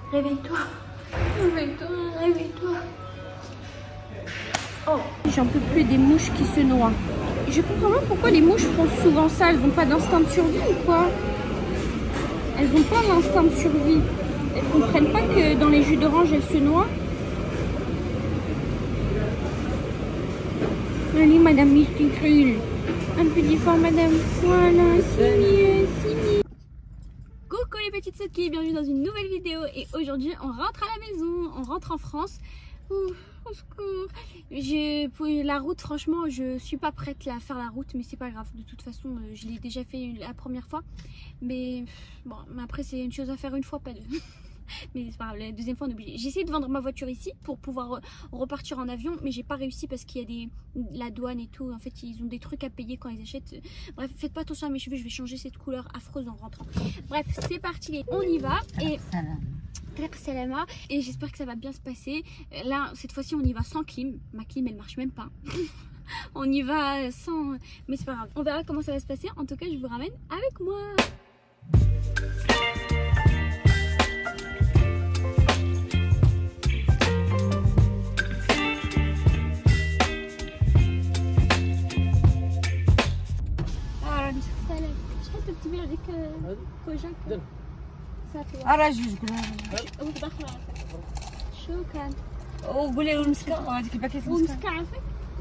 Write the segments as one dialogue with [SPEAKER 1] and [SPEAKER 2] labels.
[SPEAKER 1] Réveille-toi. Réveille-toi, réveille-toi. Oh, j'en peux plus des mouches qui se noient. Je comprends pas pourquoi les mouches font souvent ça. Elles n'ont pas d'instinct de survie ou quoi? Elles n'ont pas l'instinct de survie. Elles comprennent pas que dans les jus d'orange, elles se noient. Allez, madame Mysticule. Un peu d'effort, madame. Voilà, c'est mieux, c'est mieux. Coucou les petites Soki, bienvenue dans une nouvelle vidéo. Et aujourd'hui, on rentre à la maison. On rentre en France. Ouh, au secours. Pour la route, franchement, je suis pas prête là, à faire la route, mais c'est pas grave. De toute façon, je l'ai déjà fait la première fois. Mais bon, après, c'est une chose à faire une fois, pas deux. Mais c'est pas grave, la deuxième fois on est obligé. J'ai essayé de vendre ma voiture ici pour pouvoir repartir en avion, mais j'ai pas réussi parce qu'il y a la douane et tout. En fait, ils ont des trucs à payer quand ils achètent. Bref, faites pas attention à mes cheveux, je vais changer cette couleur affreuse en rentrant. Bref, c'est parti, on y va. Et salama, et j'espère que ça va bien se passer. Là, cette fois-ci, on y va sans clim. Ma clim, elle marche même pas. On y va sans... Mais c'est pas grave. On verra comment ça va se passer. En tout cas, je vous ramène avec moi. تبيع لك كوجاك صافي
[SPEAKER 2] راه جوج
[SPEAKER 1] ودخل شو كان
[SPEAKER 2] وقولي له المسكه وهذيك الباكيه
[SPEAKER 1] ومسكه عافاك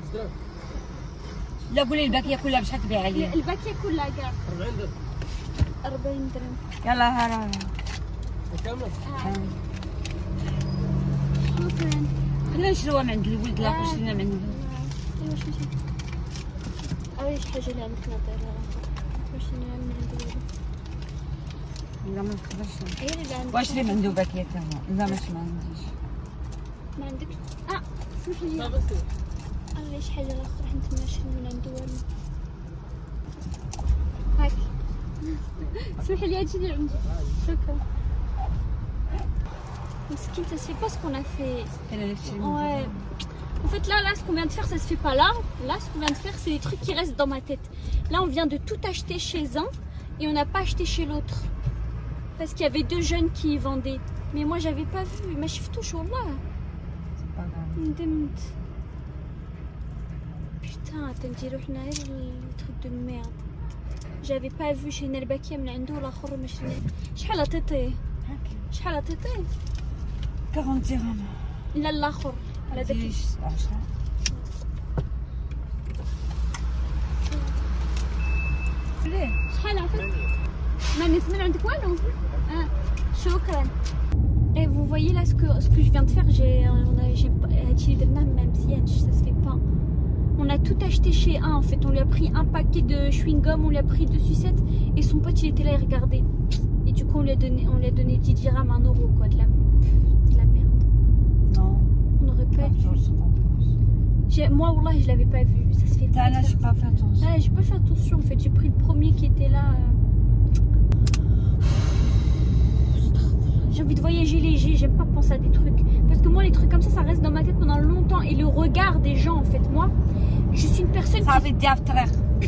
[SPEAKER 2] لا قولي الباكيه كلها بشحال تبيعها لي
[SPEAKER 1] الباكيه كلها كاع 40 درهم
[SPEAKER 2] يلا ها
[SPEAKER 1] كامله شكرا
[SPEAKER 2] خلينا نشروها من عند الولد لا شرينا من عنده
[SPEAKER 1] ايوا شوفي ايش حاجه اللي عندك ناطر
[SPEAKER 2] لا ما نقدرش واش اللي عنده باكيه حتى هو لا ماشي ما عنديش
[SPEAKER 1] ما عندكش سمح لي الله شي حاجه اخرى حنت ما شري من عنده والو هاك سمح لي هادشي اللي عندي شكرا مسكين ça se fait pas ce qu'on a fait ouais en fait là ce qu'on vient de faire ça se fait pas là ce qu'on vient de faire c'est des trucs qui restent dans ma tête. Là on vient de tout acheter chez un et on n'a pas acheté chez l'autre parce qu'il y avait deux jeunes qui y vendaient, mais moi j'avais pas vu. ما شفتوش والله.
[SPEAKER 2] C'est pas grave.
[SPEAKER 1] ندمت. Putain, تنديرو حنا غير التروك دو ميرد. J'avais pas vu شرينا الباكيه من عنده والاخر ما شرينا. شحال عطيتيه؟ شحال عطيتيه؟
[SPEAKER 2] 40 درهم.
[SPEAKER 1] لا الاخر على داك شحال عطيت؟ ما نسمع عندك والو. شكرا. Et vous voyez là ce que je viens de faire, ça se fait pas. On a tout acheté chez un en fait, on lui a pris un paquet de chewing-gum, on lui a pris 2 sucettes et son pote il était là, il regardait. Et du coup on lui a donné 10 dirhams, 1 euro quoi, de la merde.
[SPEAKER 2] Non.
[SPEAKER 1] On n'aurait pas dû. Moi wallah je l'avais pas vu, ça se fait pas.
[SPEAKER 2] Là j'ai pas fait attention.
[SPEAKER 1] Ouais, j'ai pas fait attention en fait, j'ai pris le premier qui était là. J'ai envie de voyager léger, j'aime pas penser à des trucs. Parce que moi, les trucs comme ça reste dans ma tête pendant longtemps. Et le regard des gens, en fait, moi, je suis une personne
[SPEAKER 2] صافي ديال الطريق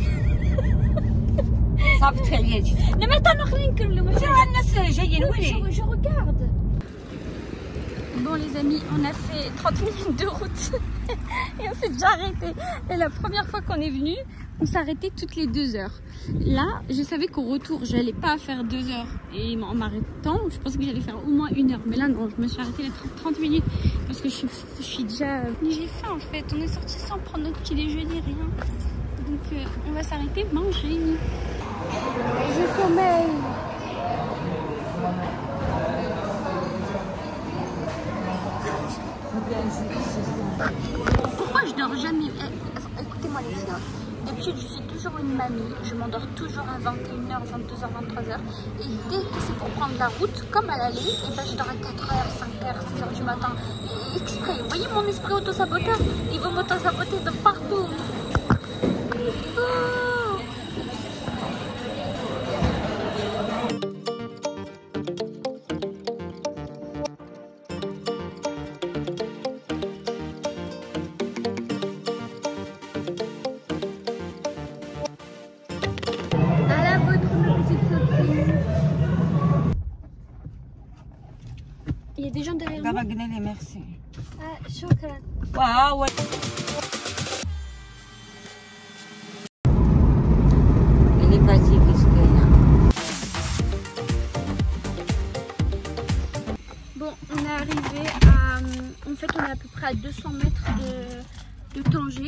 [SPEAKER 2] صافي تخيلتي
[SPEAKER 1] لا ما تنخلي نكملوا
[SPEAKER 2] الناس جايين وين
[SPEAKER 1] je regarde. Bon les amis, on a fait 30 minutes de route et on s'est déjà arrêté. Et la première fois qu'on est venu, on s'arrêtait toutes les 2 heures. Là, je savais qu'au retour, j'allais pas faire 2 heures. Et en m'arrêtant, je pensais que j'allais faire au moins 1 heure. Mais là, non, je me suis arrêtée les 30 minutes parce que je suis déjà... J'ai faim en fait, on est sorti sans prendre notre petit déjeuner, rien. Donc on va s'arrêter, manger. Je sommeille. Pourquoi je dors jamais? Écoutez-moi les filles, d'habitude je suis toujours une mamie, je m'endors toujours à 21h, 22h, 23h et dès que c'est pour prendre la route, comme à l'aller, et ben je dors à 4h, 5h, 6h du matin et exprès. Vous voyez mon esprit auto-saboteur, il veut m'auto-saboter de partout. Il y a des gens derrière moi.
[SPEAKER 2] Merci.
[SPEAKER 1] Ah, chocolat.
[SPEAKER 2] Waouh, ouais. Elle est fatiguée, ce qu'il y a.
[SPEAKER 1] Bon, on est arrivé à... En fait, on est à peu près à 200 mètres de Tanger.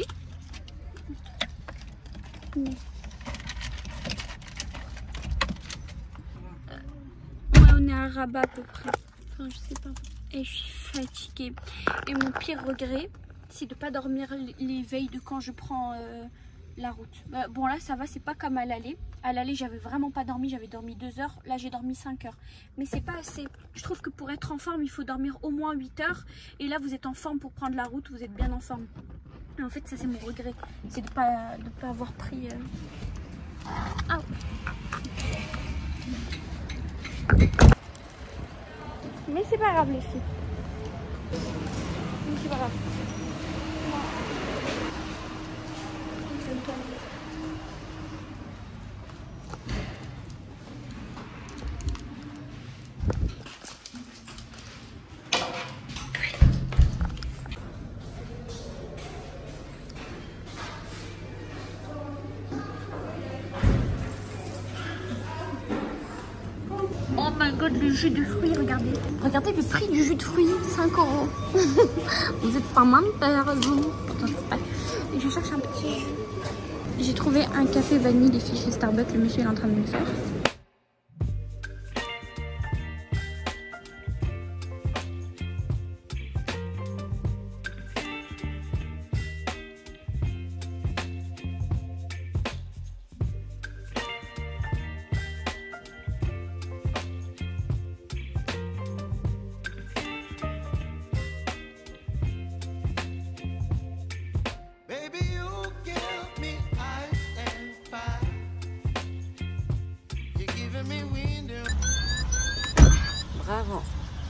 [SPEAKER 1] Ouais, on est à Rabat à peu près. Enfin, je sais pas. Et je suis fatiguée. Et mon pire regret, c'est de ne pas dormir les veilles de quand je prends la route. Bon, là, ça va, c'est pas comme à l'aller. À l'aller, j'avais vraiment pas dormi. J'avais dormi 2 heures. Là, j'ai dormi 5 heures. Mais c'est pas assez. Je trouve que pour être en forme, il faut dormir au moins 8 heures. Et là, vous êtes en forme pour prendre la route. Vous êtes bien en forme. Et en fait, ça, c'est mon regret. C'est de pas avoir pris... Ah. Mais c'est pas grave les filles. Mais c'est pas grave. Oh my god, le jus de fruits, regardez. Regardez le prix du jus de fruits, 5 €. Vous êtes pas menteur, vous. Et je cherche un petit jus. J'ai trouvé un café vanille, les filles, chez Starbucks. Le monsieur est en train de me le faire.
[SPEAKER 2] Bravo.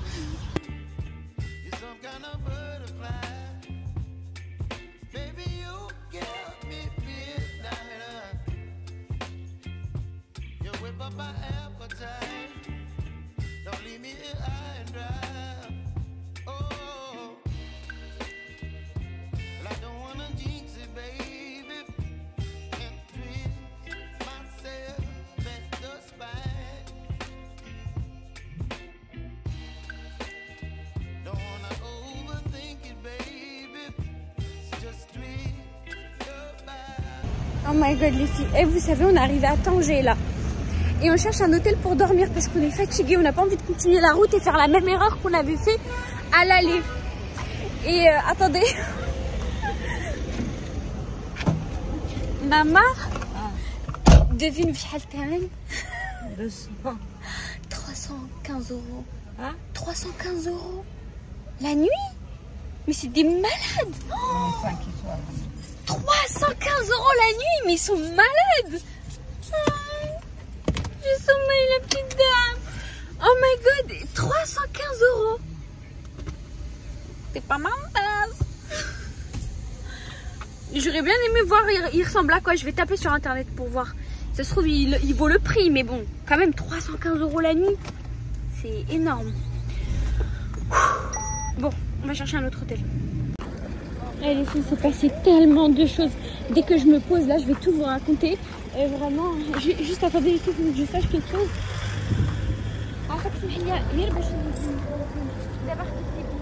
[SPEAKER 1] Oh my god les filles, et vous savez on est arrivé à Tanger là. Et on cherche un hôtel pour dormir parce qu'on est fatigué, on n'a pas envie de continuer la route et faire la même erreur qu'on avait fait à l'aller. Et attendez. Maman, devine Vihalten. 315 €.
[SPEAKER 2] Hein?
[SPEAKER 1] 315 € la nuit? Mais c'est des malades. 315 € la nuit, mais ils sont malades. J'ai sommeil la petite dame. Oh my god, 315 €. C'est pas mal. J'aurais bien aimé voir, il ressemble à quoi. Je vais taper sur internet pour voir. Ça se trouve, il vaut le prix, mais bon, quand même 315 € la nuit. C'est énorme. Bon, on va chercher un autre hôtel. Et les filles, c'est passé tellement de choses. Dès que je me pose là, je vais tout vous raconter. Et vraiment, juste attendez les filles, il faut que je sache quelque chose. En fait, c'est bien. D'abord,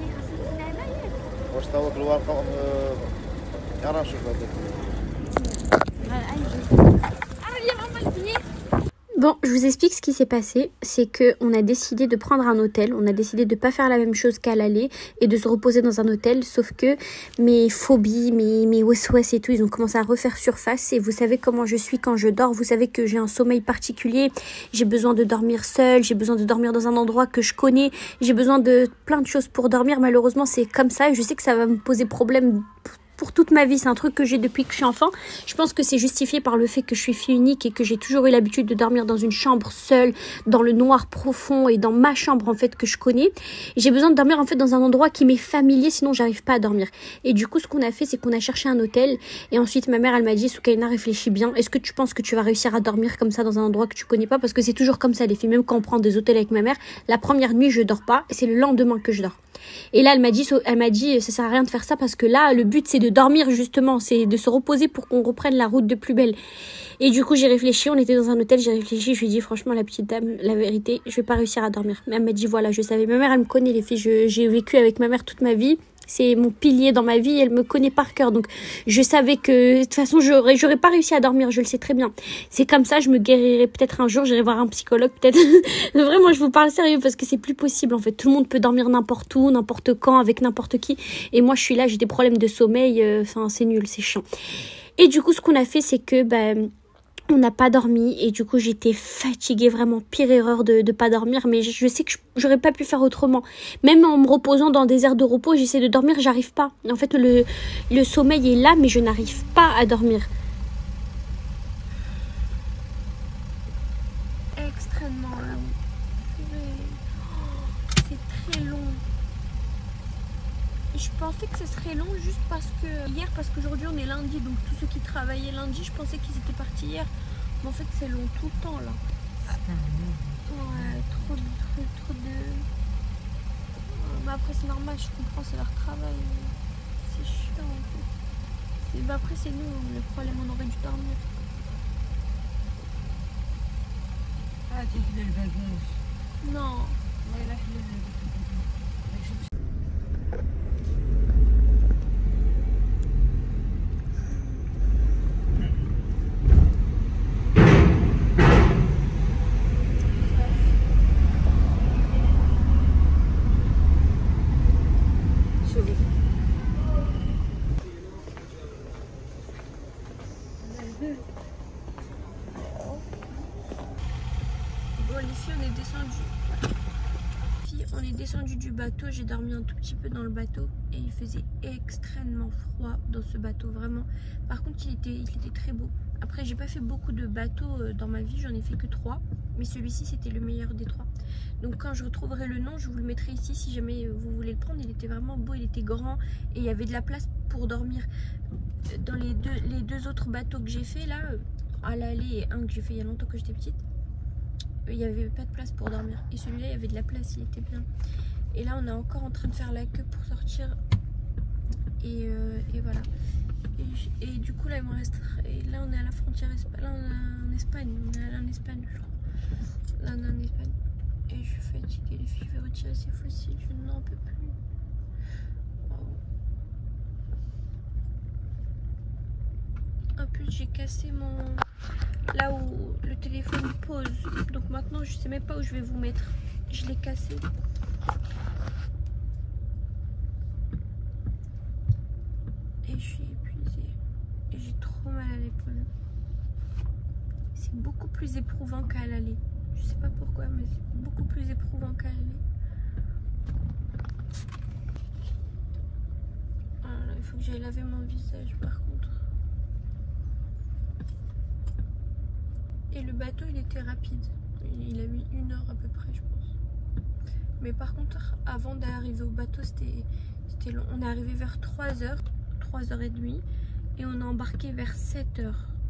[SPEAKER 1] bon, je vous explique ce qui s'est passé. C'est qu'on a décidé de prendre un hôtel. On a décidé de ne pas faire la même chose qu'à l'aller et de se reposer dans un hôtel. Sauf que mes phobies, mes OSOS et tout, ils ont commencé à refaire surface. Et vous savez comment je suis quand je dors. Vous savez que j'ai un sommeil particulier. J'ai besoin de dormir seule. J'ai besoin de dormir dans un endroit que je connais. J'ai besoin de plein de choses pour dormir. Malheureusement, c'est comme ça. Et je sais que ça va me poser problème pour toute ma vie. C'est un truc que j'ai depuis que je suis enfant. Je pense que c'est justifié par le fait que je suis fille unique et que j'ai toujours eu l'habitude de dormir dans une chambre seule, dans le noir profond et dans ma chambre en fait que je connais. J'ai besoin de dormir en fait dans un endroit qui m'est familier, sinon j'arrive pas à dormir. Et du coup, ce qu'on a fait, c'est qu'on a cherché un hôtel. Et ensuite, ma mère, elle m'a dit, Soukaina, réfléchis bien. Est-ce que tu penses que tu vas réussir à dormir comme ça dans un endroit que tu connais pas? Parce que c'est toujours comme ça, les filles. Même quand on prend des hôtels avec ma mère, la première nuit, je dors pas. Et c'est le lendemain que je dors. Et là, elle m'a dit, ça sert à rien de faire ça parce que là, le but, c'est de dormir justement, c'est de se reposer pour qu'on reprenne la route de plus belle. Et du coup, j'ai réfléchi, on était dans un hôtel, j'ai réfléchi, je lui ai dit, franchement, la petite dame, la vérité, je vais pas réussir à dormir. Mais elle m'a dit, voilà, je savais. Ma mère, elle me connaît, les filles, j'ai vécu avec ma mère toute ma vie. C'est mon pilier dans ma vie, elle me connaît par cœur. Donc, je savais que, de toute façon, j'aurais pas réussi à dormir, je le sais très bien. C'est comme ça, je me guérirai peut-être un jour, j'irai voir un psychologue, peut-être. Vraiment, je vous parle sérieux parce que c'est plus possible, en fait. Tout le monde peut dormir n'importe où, n'importe quand, avec n'importe qui. Et moi, je suis là, j'ai des problèmes de sommeil, enfin, c'est nul, c'est chiant. Et du coup, ce qu'on a fait, c'est que, on n'a pas dormi et du coup j'étais fatiguée, vraiment pire erreur de pas dormir, mais je sais que j'aurais pas pu faire autrement. Même en me reposant dans des aires de repos, j'essaie de dormir, j'arrive pas. En fait le sommeil est là mais je n'arrive pas à dormir. Extrêmement long. C'est très long. Je pensais que ce serait long juste parce qu'aujourd'hui on est lundi, donc tous ceux qui travaillaient lundi, je pensais qu'ils étaient partis hier. Mais en fait c'est long tout le temps là. Ouais, trop de... Mais après c'est normal, je comprends, c'est leur travail. C'est chiant en fait. Après c'est nous, le problème, on aurait dû dormir.
[SPEAKER 2] Ah, tu veux le bagage?
[SPEAKER 1] Non.
[SPEAKER 2] Ouais, là,
[SPEAKER 1] Bon les filles, on est descendu du bateau, j'ai dormi un tout petit peu dans le bateau et il faisait extrêmement froid dans ce bateau, vraiment. Par contre il était très beau. Après j'ai pas fait beaucoup de bateaux dans ma vie, j'en ai fait que 3, mais celui-ci c'était le meilleur des 3. Donc quand je retrouverai le nom, je vous le mettrai ici si jamais vous voulez le prendre. Il était vraiment beau, il était grand et il y avait de la place pour dormir. Dans les deux autres bateaux que j'ai fait là, à l'aller et un que j'ai fait il y a longtemps que j'étais petite, il n'y avait pas de place pour dormir. Et celui-là, il y avait de la place, il était bien. Et là, on est encore en train de faire la queue pour sortir. Et voilà. Et du coup, là, il me reste... Et là, on est à la frontière espagnole. Là, on est en Espagne. On est allé en Espagne, je crois. Là, on est en Espagne. Et je suis fatiguée, les filles. Je vais retirer ces fossiles. Je n'en peux plus. En plus, j'ai cassé mon... Là où le téléphone pose. Donc maintenant, je sais même pas où je vais vous mettre. Je l'ai cassé. Et je suis épuisée. Et j'ai trop mal à l'épaule. C'est beaucoup plus éprouvant qu'à l'aller. Je sais pas pourquoi, mais c'est beaucoup plus éprouvant qu'à l'aller. Voilà, il faut que j'aille laver mon visage par contre. Et le bateau il était rapide, il a mis 1 heure à peu près je pense. Mais par contre avant d'arriver au bateau c'était long. On est arrivé vers 3h, 3h30 et on a embarqué vers 7h.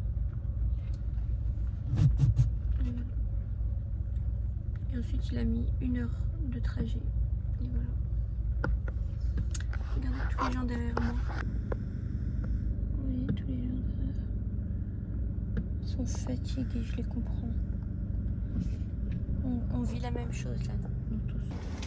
[SPEAKER 1] Et ensuite il a mis 1 heure de trajet. Et voilà. Regardez tous les gens derrière moi. Vous voyez tous les gens derrière. Ils sont fatigués, je les comprends. On vit la même chose là, nous tous.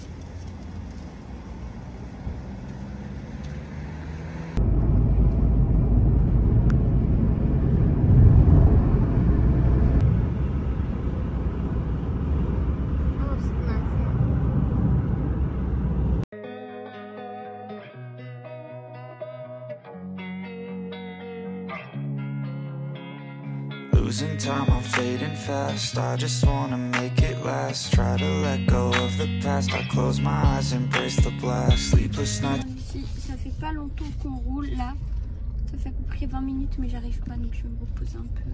[SPEAKER 3] Losing time, I'm fading fast. I just wanna make it last. Try to let go of the past. I close my eyes, embrace the blast. Sleepless nights.
[SPEAKER 1] Ici, ça fait pas longtemps qu'on roule là. Ça fait à peu près 20 minutes, mais j'arrive pas, donc je vais me reposer un peu.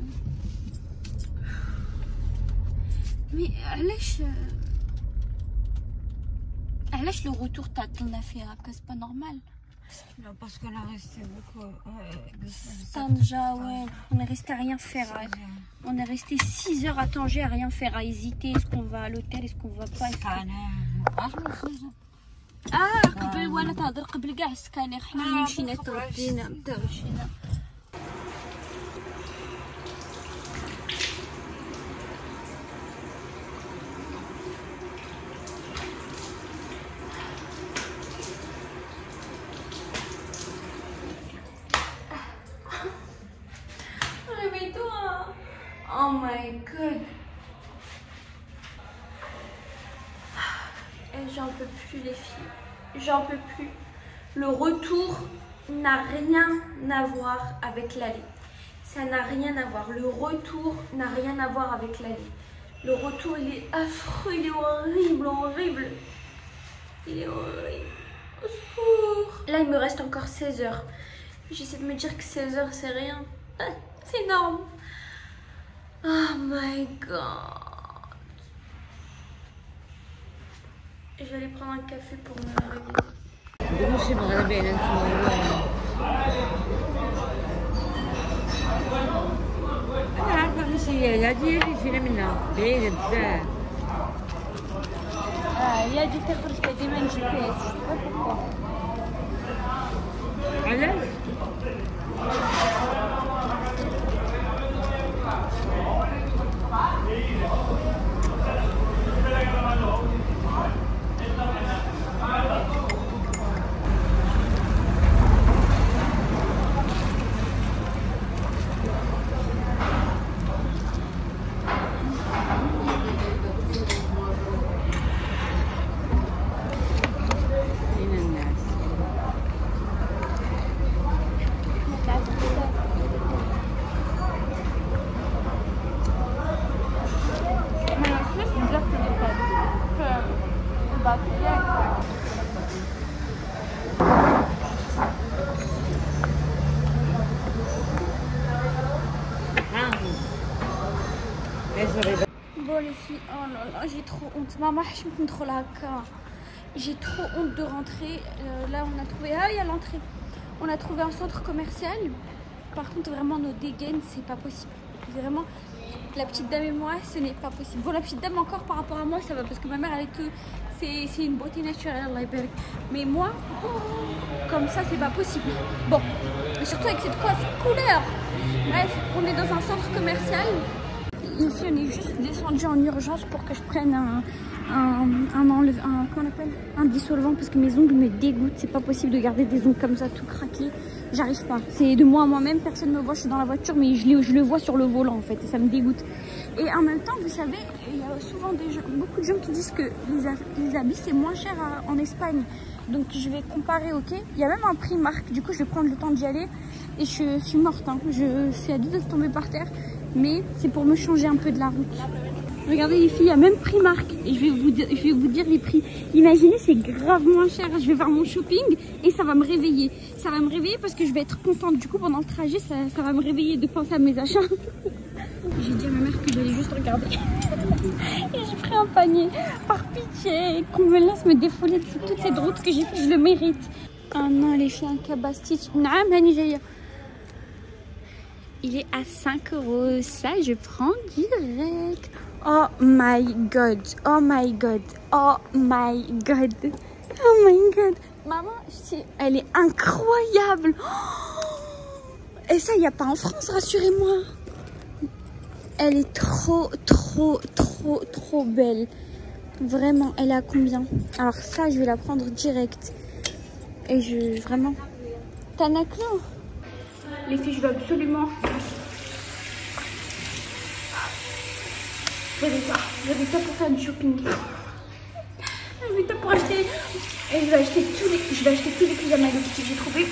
[SPEAKER 1] Mais lâche le retour, t'as fait à c'est pas normal.
[SPEAKER 2] Non, parce qu'on a resté beaucoup.
[SPEAKER 1] Tanja, ouais, on est resté à rien faire. On est resté 6 heures à Tanger à rien faire, à hésiter. Est-ce qu'on va à l'hôtel, est-ce qu'on va pas? قبل وانا تهضر قبل كاع السكانير حنا مشينا تغدينا مشينا. Réveille-toi. Oh my god. J'en peux plus les filles, j'en peux plus. Le retour n'a rien à voir avec l'aller. Ça n'a rien à voir. Le retour n'a rien à voir avec l'aller. Le retour il est affreux, il est horrible, horrible. Il est horrible. Au secours. Là il me reste encore 16 heures. J'essaie de me dire que 16 heures c'est rien. C'est énorme. Oh my god. Je vais aller prendre un café pour me réveiller.
[SPEAKER 2] أنا عارفة ماشي هي هادي اللي مشينا منها بعيدة بزاف.
[SPEAKER 1] هي هادي كتخرج ديما نجي بيها
[SPEAKER 2] علاش؟
[SPEAKER 1] Bon les filles, oh là là, j'ai trop honte. Maman, je me contrôle à cas. J'ai trop honte de rentrer. Là, on a trouvé... Ah, il y a l'entrée. On a trouvé un centre commercial. Par contre, vraiment, nos dégaines, c'est pas possible. Vraiment, la petite dame et moi, ce n'est pas possible. Bon, la petite dame, encore, par rapport à moi, ça va. Parce que ma mère, elle est tout... C'est une beauté naturelle, mais moi, comme ça, c'est pas possible. Bon, et surtout avec cette couleur. Bref, on est dans un centre commercial. Ici, on est juste descendu en urgence pour que je prenne un dissolvant parce que mes ongles me dégoûtent. C'est pas possible de garder des ongles comme ça tout craqués. J'arrive pas. C'est de moi à moi-même. Personne ne me voit. Je suis dans la voiture, mais je le vois sur le volant en fait. Et ça me dégoûte. Et en même temps, vous savez, il y a souvent beaucoup de gens qui disent que les habits c'est moins cher en Espagne. Donc je vais comparer, ok. Il y a même un Primark. Du coup, je vais prendre le temps d'y aller. Et je suis morte. Hein. Je suis à 2 de tomber par terre. Mais c'est pour me changer un peu de la route. Regardez les filles, il y a même Primark. Et je vais vous dire les prix. Imaginez, c'est grave moins cher. Je vais faire mon shopping et ça va me réveiller. Ça va me réveiller parce que je vais être contente. Du coup, pendant le trajet, ça va me réveiller de penser à mes achats. J'ai dit à ma mère que j'allais juste regarder. Et j'ai pris un panier. Par pitié, qu'on me laisse me défouler de toute cette route que j'ai fait. Je le mérite. Ah non, les filles, un cabastitch. Il est à 5 €. Ça, je prends direct. Oh my god. Oh my god. Oh my god. Oh my god. Maman, elle est incroyable. Oh, et ça, il n'y a pas en France, rassurez-moi. Elle est trop belle. Vraiment, elle est à combien? Alors ça, je vais la prendre direct. Et vraiment... Tanaklo. Les filles, je dois absolument... Réveille-toi pour faire du shopping. Réveille-toi pour acheter... Et je vais acheter tous les pyjamas que j'ai trouvés.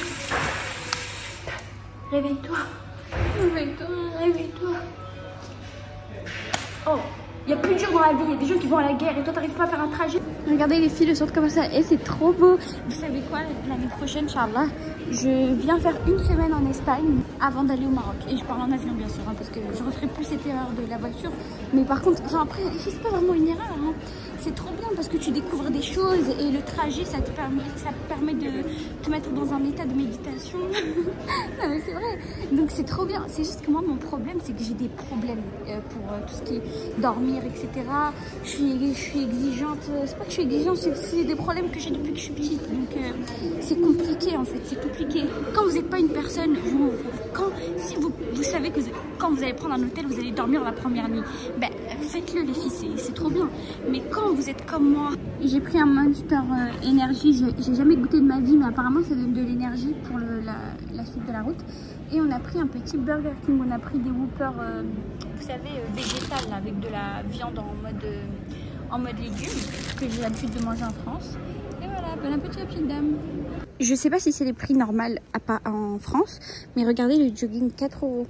[SPEAKER 1] Réveille-toi. Réveille-toi. Oh, Il y a plus dur dans la vie, il y a des gens qui vont à la guerre et toi t'arrives pas à faire un trajet. Regardez les filles, le centre commercial, et c'est trop beau. Vous savez quoi, l'année prochaine, Inch'Allah, je viens faire une semaine en Espagne avant d'aller au Maroc. Et je parle en avion bien sûr, hein, parce que je referai plus cette erreur de la voiture. Mais par contre, enfin, après, c'est pas vraiment une erreur. Hein. C'est trop bien parce que tu découvres des choses et le trajet, ça te permet de te mettre dans un état de méditation. Non mais c'est vrai. Donc c'est trop bien. C'est juste que moi, mon problème, c'est que j'ai des problèmes pour tout ce qui est dormir, etc. Je suis exigeante. C'est pas que je suis exigeante, c'est des problèmes que j'ai depuis que je suis petite. Donc c'est compliqué en fait, c'est compliqué. Quand vous n'êtes pas une personne, si vous savez que quand vous allez prendre un hôtel, vous allez dormir la première nuit, ben faites-le les filles, c'est trop bien. Mais quand vous êtes comme moi, j'ai pris un Monster Energy, j'ai jamais goûté de ma vie, mais apparemment ça donne de l'énergie pour la suite de la route. Et on a pris un petit Burger King, on a pris des Whoppers, vous savez, végétales, là, avec de la viande en mode légumes, que j'ai l'habitude de manger en France. Et voilà, bon appétit la petite dame. Je sais pas si c'est les prix normaux en France, mais regardez le jogging, 4 €.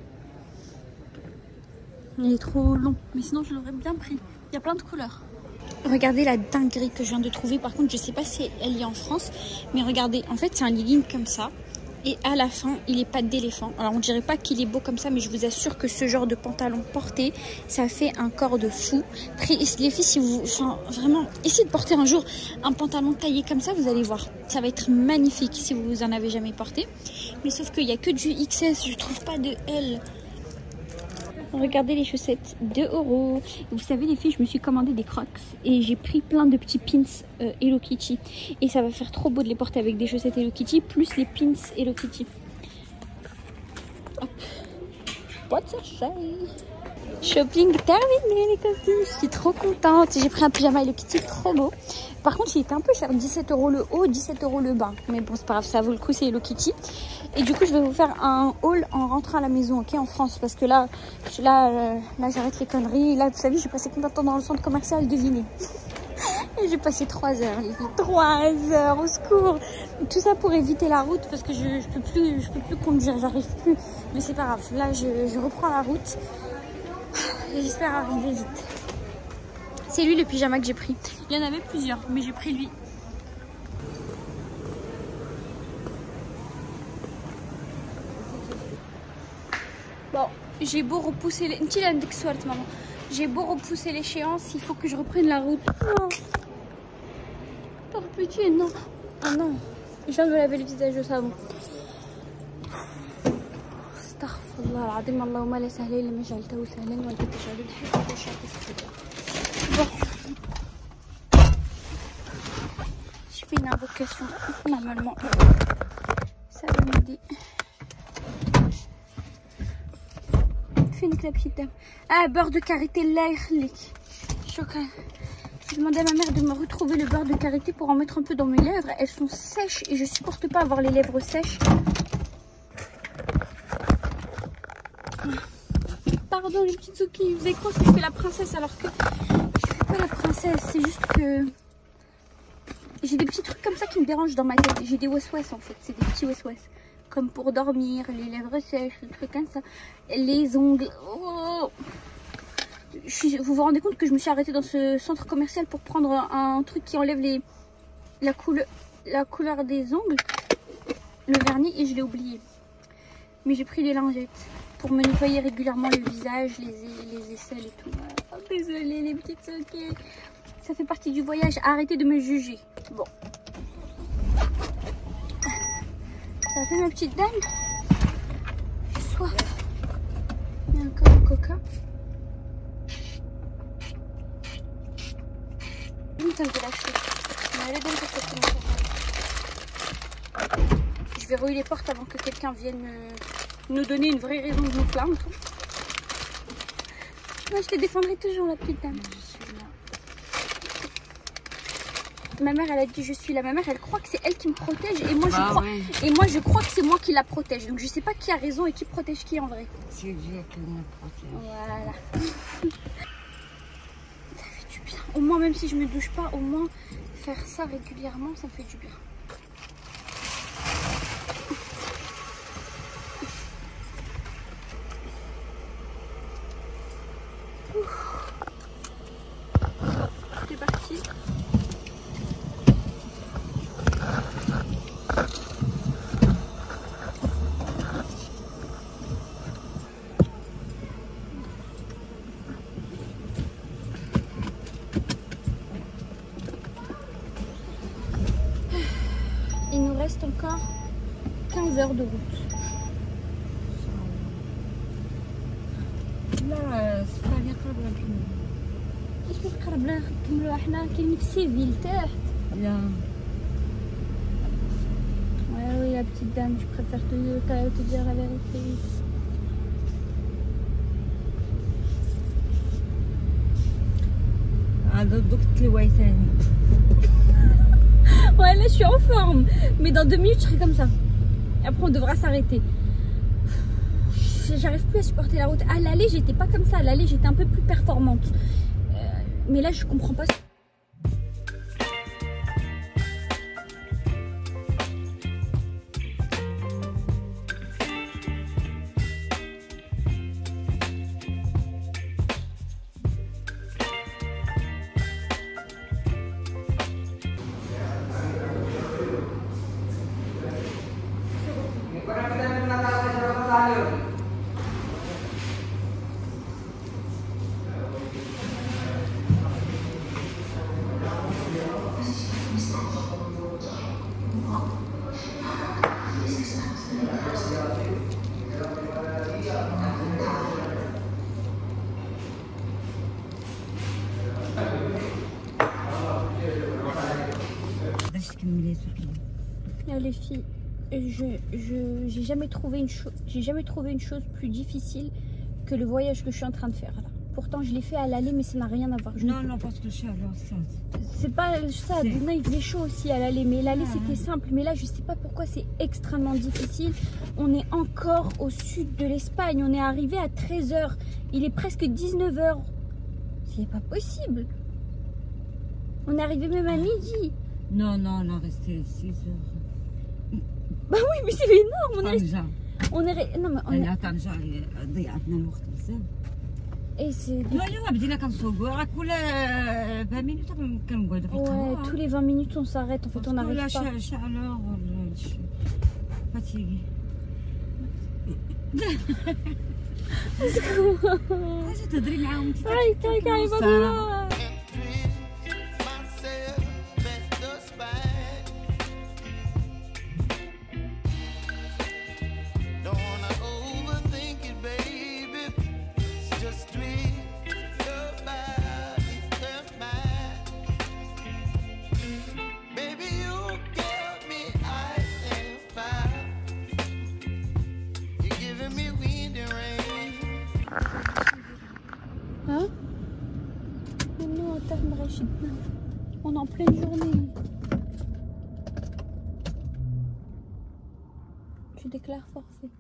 [SPEAKER 1] Il est trop long, mais sinon je l'aurais bien pris. Il y a plein de couleurs. Regardez la dinguerie que je viens de trouver. Par contre, je sais pas si elle y est en France, mais regardez, en fait c'est un legging comme ça. Et à la fin, il est pas d'éléphant. Alors on dirait pas qu'il est beau comme ça, mais je vous assure que ce genre de pantalon porté, ça fait un corps de fou. Les filles, si vous, enfin vraiment, essayez de porter un jour un pantalon taillé comme ça, vous allez voir, ça va être magnifique si vous en avez jamais porté. Mais sauf qu'il y a que du XS, je trouve pas de L. Regardez les chaussettes, 2 €. Vous savez les filles, je me suis commandé des Crocs et j'ai pris plein de petits pins Hello Kitty. Et ça va faire trop beau de les porter avec des chaussettes Hello Kitty plus les pins Hello Kitty. Hop. What's a shame? Shopping terminé les copines, je suis trop contente. J'ai pris un pyjama Hello Kitty trop beau. Par contre il était un peu cher, 17 € le haut, 17 € le bas. Mais bon c'est pas grave, ça vaut le coup, c'est Hello Kitty. Et du coup je vais vous faire un haul en rentrant à la maison, ok, en France. Parce que là j'arrête les conneries. Là vous savez j'ai passé combien de temps dans le centre commercial, devinez. Et j'ai passé 3 heures, les filles, 3 heures, au secours. Tout ça pour éviter la route parce que je peux plus conduire, j'arrive plus. Mais c'est pas grave, là je reprends la route. J'espère arriver vite. C'est lui le pyjama que j'ai pris. Il y en avait plusieurs, mais j'ai pris lui. Bon, j'ai beau repousser les... maman. J'ai beau repousser l'échéance, il faut que je reprenne la route. Oh. Par pitié, non. Ah non. Je viens de me laver le visage au savon. Bon. Je fais une invocation normalement. Ça va m'aider. Fais une la petite dame. Ah, beurre de karité l'air. Chocolat. J'ai demandé à ma mère de me retrouver le beurre de karité pour en mettre un peu dans mes lèvres. Elles sont sèches et je supporte pas avoir les lèvres sèches. Pardon les petites souquilles, vous avez cru que je fais la princesse alors que je fais pas la princesse, c'est juste que j'ai des petits trucs comme ça qui me dérangent dans ma tête. J'ai des wes-wes en fait, c'est des petits wes-wes. Comme pour dormir, les lèvres sèches, des trucs comme ça. Les ongles. Oh. Vous vous rendez compte que je me suis arrêtée dans ce centre commercial pour prendre un truc qui enlève la couleur des ongles, le vernis, et je l'ai oublié. Mais j'ai pris des lingettes pour me nettoyer régulièrement le visage, les aisselles et tout. Oh, désolée les petites souquilles. Ça fait partie du voyage. Arrêtez de me juger. Bon. Ça fait ma petite dame. J'ai soif. Il y a encore un coca. Putain, je vais l'acheter. Je vais rouiller les portes avant que quelqu'un vienne nous donner une vraie raison de nous plaindre. Moi, je te défendrai toujours, la petite dame. Ma mère, elle a dit je suis là. Ma mère, elle croit que c'est elle qui me protège et moi, je crois que c'est moi qui la protège. Donc, je sais pas qui a raison et qui protège qui en vrai.
[SPEAKER 2] C'est Dieu qui me protège.
[SPEAKER 1] Voilà. Ça fait du bien. Au moins, même si je me douche pas, au moins faire ça régulièrement, ça me fait du bien. reste encore 15 heures de route.
[SPEAKER 2] لا سبانيا قرب لكن
[SPEAKER 1] كيفاش بالقرب لا نكملوا حنا كاينين في سيفيل تحت.
[SPEAKER 2] لا
[SPEAKER 1] Ouais, oui, la petite dame, je préfère te dire la vérité.
[SPEAKER 2] دوك تلوي ثاني.
[SPEAKER 1] Ouais, là je suis en forme, mais dans 2 minutes je serai comme ça. Après on devra s'arrêter. J'arrive plus à supporter la route. À l'aller j'étais pas comme ça, à l'aller j'étais un peu plus performante. Mais là je comprends pas. Les filles, j'ai jamais trouvé une chose plus difficile que le voyage que je suis en train de faire là. Pourtant je l'ai fait à l'aller mais ça n'a rien à voir.
[SPEAKER 2] Non, parce que
[SPEAKER 1] c'est pas ça, Duna il faisait chaud aussi à l'aller, mais l'aller c'était simple, mais là je sais pas pourquoi c'est extrêmement difficile. On est encore au sud de l'Espagne, on est arrivé à 13 h, il est presque 19 h, c'est pas possible. On est arrivé même à midi.
[SPEAKER 2] Non, on a resté 6 heures.
[SPEAKER 1] Bah oui, mais c'est énorme. On est non mais on est
[SPEAKER 2] طنجة ضيعتنا الوقت بزاف.
[SPEAKER 1] Et c'est
[SPEAKER 2] يلا بدينا كنسوقوا راه كل 20 minutes كنقعدوا في القهوة.
[SPEAKER 1] Ouais, tous les 20 minutes on s'arrête en fait, on n'arrive pas.
[SPEAKER 2] chaleur fatigué. اجي تهضري معاهم انت.
[SPEAKER 1] هاي والله. Hein? Mais non, on est en pleine journée. Je déclare forfait.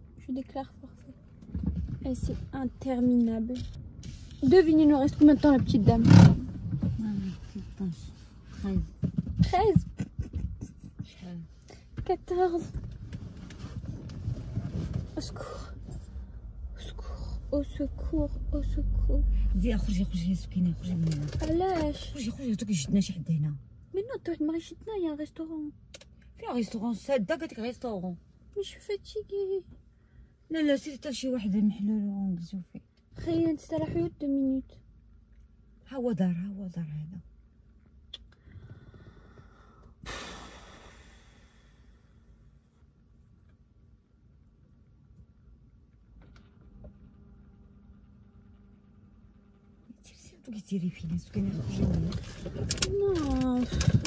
[SPEAKER 1] Et c'est interminable. Devinez, il nous reste combien de temps la petite dame? 13 14. Au secours. Au secours.
[SPEAKER 2] دي خرجي سكينه خرجي من هنا.
[SPEAKER 1] علاش؟
[SPEAKER 2] خرجي دوك شدنا شي حد هنا.
[SPEAKER 1] Mais non, toi, ما شدنا يا ريستورون.
[SPEAKER 2] فين ريستورون ساده قالت لك ريستورون.
[SPEAKER 1] Mais je suis fatiguée.
[SPEAKER 2] لا سير حتى شي واحد محلول ونجلسو فيه.
[SPEAKER 1] خلينا نستراحوا 2 minutes.
[SPEAKER 2] ها هو دار هذا. ديري فينا سكينه خرجي من
[SPEAKER 1] هنا.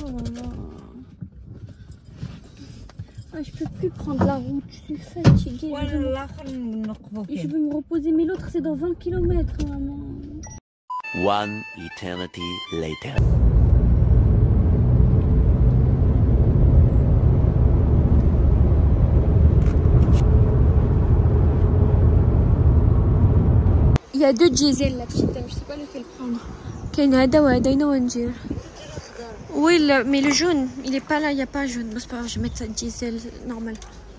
[SPEAKER 1] Non, je peux plus prendre la route, je suis fatiguée. Je veux me reposer, mais l'autre c'est dans 20 km, maman.
[SPEAKER 4] One eternity later.
[SPEAKER 1] Il y a 2 diesel la petite dame, je sais pas lequel prendre. كاين هذا وهذا هنا وندير. Oui, mais le jaune, il est pas là, il n'y a pas jaune. Bon, c'est pas grave, je vais mettre ça diesel normal.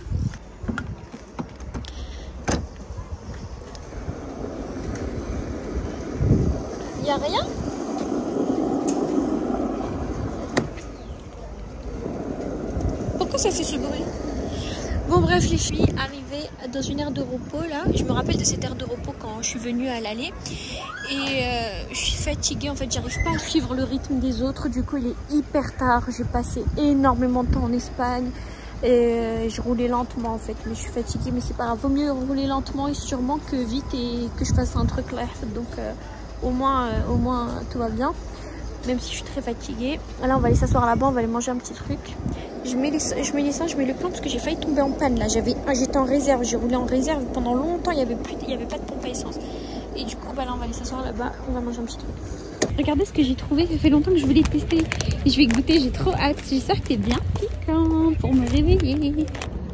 [SPEAKER 1] Il n'y a rien? Pourquoi ça fait ce bruit? Bon bref les filles, arrivée dans une aire de repos là. Je me rappelle de cette aire de repos quand je suis venue à l'aller. Et je suis fatiguée en fait, j'arrive pas à suivre le rythme des autres. Du coup il est hyper tard, j'ai passé énormément de temps en Espagne. Et je roulais lentement en fait, mais je suis fatiguée. Mais c'est pas grave, vaut mieux rouler lentement et sûrement que vite et que je fasse un truc là. Donc au moins tout va bien. Même si je suis très fatiguée. Là on va aller s'asseoir là-bas, on va aller manger un petit truc. Je mets le plein parce que j'ai failli tomber en panne là. J'étais en réserve, j'ai roulé en réserve pendant longtemps, il y avait pas de pompe à essence. Et du coup bah là on va aller s'asseoir là-bas, on va manger un petit truc. Regardez ce que j'ai trouvé, ça fait longtemps que je voulais tester. Je vais goûter, j'ai trop hâte. J'espère que c'est bien piquant pour me réveiller.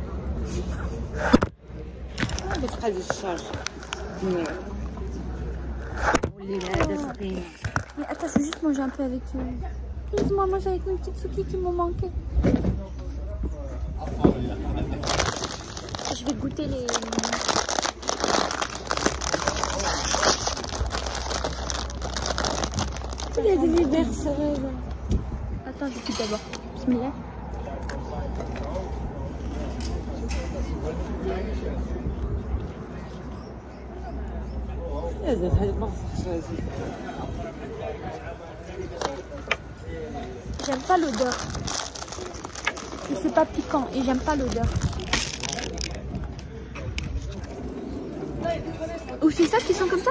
[SPEAKER 1] Mais attends, je veux juste manger un peu avec eux. Laisse-moi manger avec mes petites soucis qui m'ont manqué. Je vais goûter les... Il y a des verserelles. Attends, je goûte d'abord. Bismillah. J'aime pas l'odeur. Et c'est pas piquant et j'aime pas l'odeur. Ou c'est ça qui sent comme ça?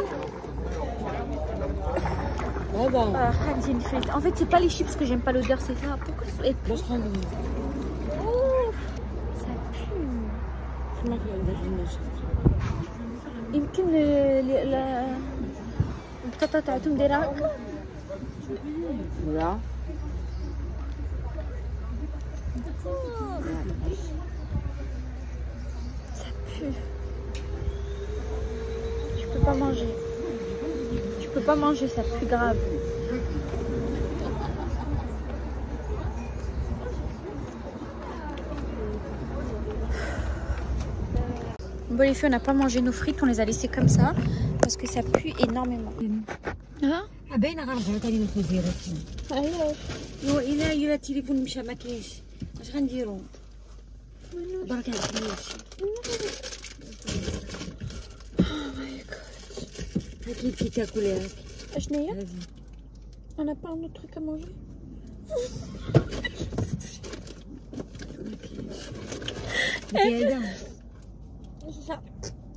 [SPEAKER 1] En fait, c'est pas les chips que j'aime pas l'odeur, c'est ça. Pourquoi ça pue? Oh, ça pue. يمكن البطاطا تاعتهم دايره هكا. لا ça pue. Je peux pas manger. Je peux pas manger, ça pue grave. Bon les filles, on n'a pas mangé nos frites, on les a laissées comme ça parce que ça pue énormément. Hein?
[SPEAKER 2] باينه غنغلط علينا في زيارتنا.
[SPEAKER 1] علاش؟
[SPEAKER 2] نو الى التليفون مشى ما كاينش اش غنديرو؟ برك هاد الفلوس. هاكي كي تاكلي هاك.
[SPEAKER 1] اشنو هي؟ On n'a pas un autre truc à manger? C'est ça.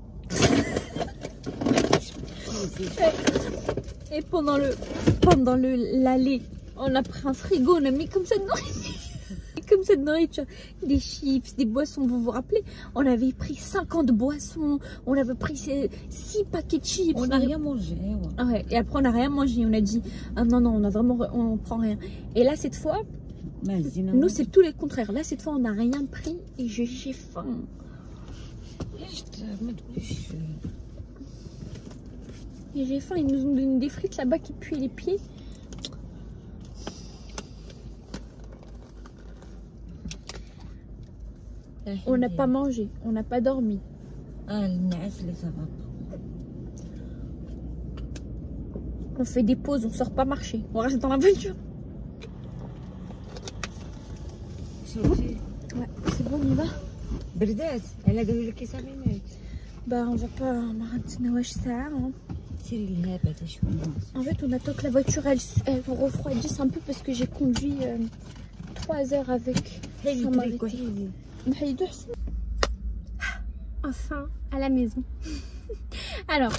[SPEAKER 1] Et pendant l'allée, on a pris un frigo, on a mis comme ça de nourriture. Des chips, des boissons, vous vous rappelez? On avait pris 50 boissons, on avait pris 6 paquets de chips.
[SPEAKER 2] On n'a rien mangé.
[SPEAKER 1] Ouais. Ouais. Et après on n'a rien mangé, on a dit ah non, on prend rien. Et là cette fois, nous c'est tout le contraire. Là cette fois on n'a rien pris et j'ai faim. Et j'ai faim, ils nous ont donné des frites là-bas qui puent les pieds. On n'a pas mangé, on n'a pas dormi. On fait des pauses, on sort pas marcher, on reste dans la voiture. Ouais, c'est bon, on y va. Bah on va pas hein. En fait on attend que la voiture elle vous refroidisse un peu parce que j'ai conduit 3 heures avec sans m'arrêter. Enfin à la maison. Alors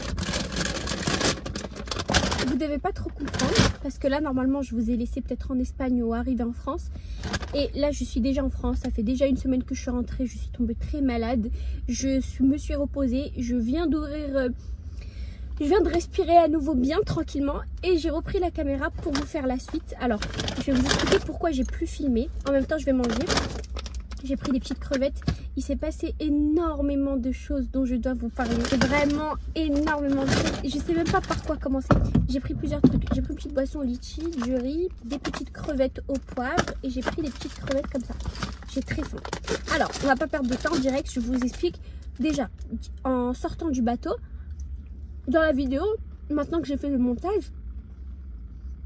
[SPEAKER 1] vous devez pas trop comprendre parce que là normalement je vous ai laissé peut-être en Espagne ou arriver en France. Et là je suis déjà en France, ça fait déjà une semaine que je suis rentrée, je suis tombée très malade. Me suis reposée, je viens de respirer à nouveau bien tranquillement et j'ai repris la caméra pour vous faire la suite. Alors je vais vous expliquer pourquoi j'ai plus filmé. En même temps je vais manger. J'ai pris des petites crevettes. Il s'est passé énormément de choses dont je dois vous parler. Vraiment énormément de choses. Je sais même pas par quoi commencer. J'ai pris plusieurs trucs. J'ai pris une petite boisson au litchi, du riz, des petites crevettes au poivre et j'ai pris des petites crevettes comme ça. J'ai très faim. Alors, on va pas perdre de temps. Direct, je vous explique. Déjà, en sortant du bateau, dans la vidéo, maintenant que j'ai fait le montage,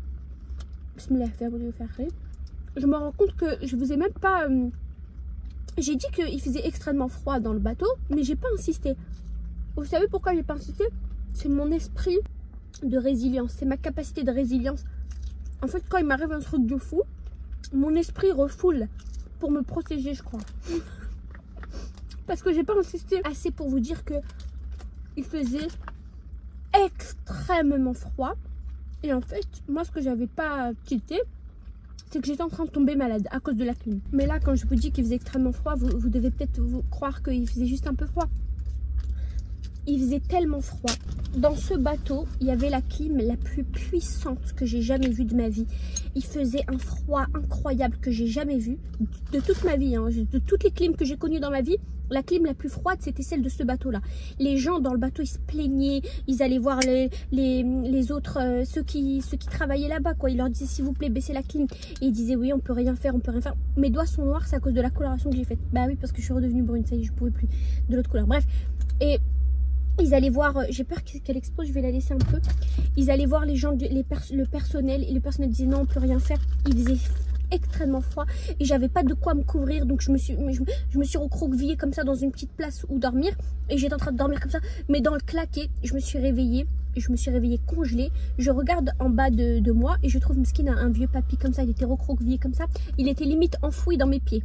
[SPEAKER 1] je me l'ai fait rire. Je me rends compte que je vous ai même pas J'ai dit qu'il faisait extrêmement froid dans le bateau, mais j'ai pas insisté. Vous savez pourquoi j'ai pas insisté? C'est mon esprit de résilience, c'est ma capacité de résilience. En fait, quand il m'arrive un truc de fou, mon esprit refoule pour me protéger, je crois. Parce que j'ai pas insisté assez pour vous dire que il faisait extrêmement froid. Et en fait, moi, ce que j'avais pas tilté, c'est que j'étais en train de tomber malade à cause de la clim. Mais là, quand je vous dis qu'il faisait extrêmement froid, vous devez peut-être vous croire qu'il faisait juste un peu froid. Il faisait tellement froid. Dans ce bateau, il y avait la clim la plus puissante que j'ai jamais vue de ma vie. Il faisait un froid incroyable que j'ai jamais vu de toute ma vie. Hein. De toutes les clims que j'ai connues dans ma vie, la clim la plus froide, c'était celle de ce bateau-là. Les gens dans le bateau, ils se plaignaient. Ils allaient voir les autres, ceux qui travaillaient là-bas, quoi. Ils leur disaient, s'il vous plaît, baissez la clim. Et ils disaient, oui, on peut rien faire, on peut rien faire. Mes doigts sont noirs, c'est à cause de la coloration que j'ai faite. Bah oui, parce que je suis redevenue brune, ça y est, je pouvais plus de l'autre couleur. Bref, et ils allaient voir, j'ai peur qu'elle explose, je vais la laisser un peu. Ils allaient voir les gens, le personnel, et le personnel disait non, on peut rien faire. Il faisait extrêmement froid et j'avais pas de quoi me couvrir, donc je me suis recroquevillée comme ça dans une petite place où dormir, et j'étais en train de dormir comme ça, mais dans le claquet. Je me suis réveillée, congelée. Je regarde en bas de moi et je trouve Mskine un vieux papy comme ça, il était recroquevillé comme ça, il était limite enfoui dans mes pieds.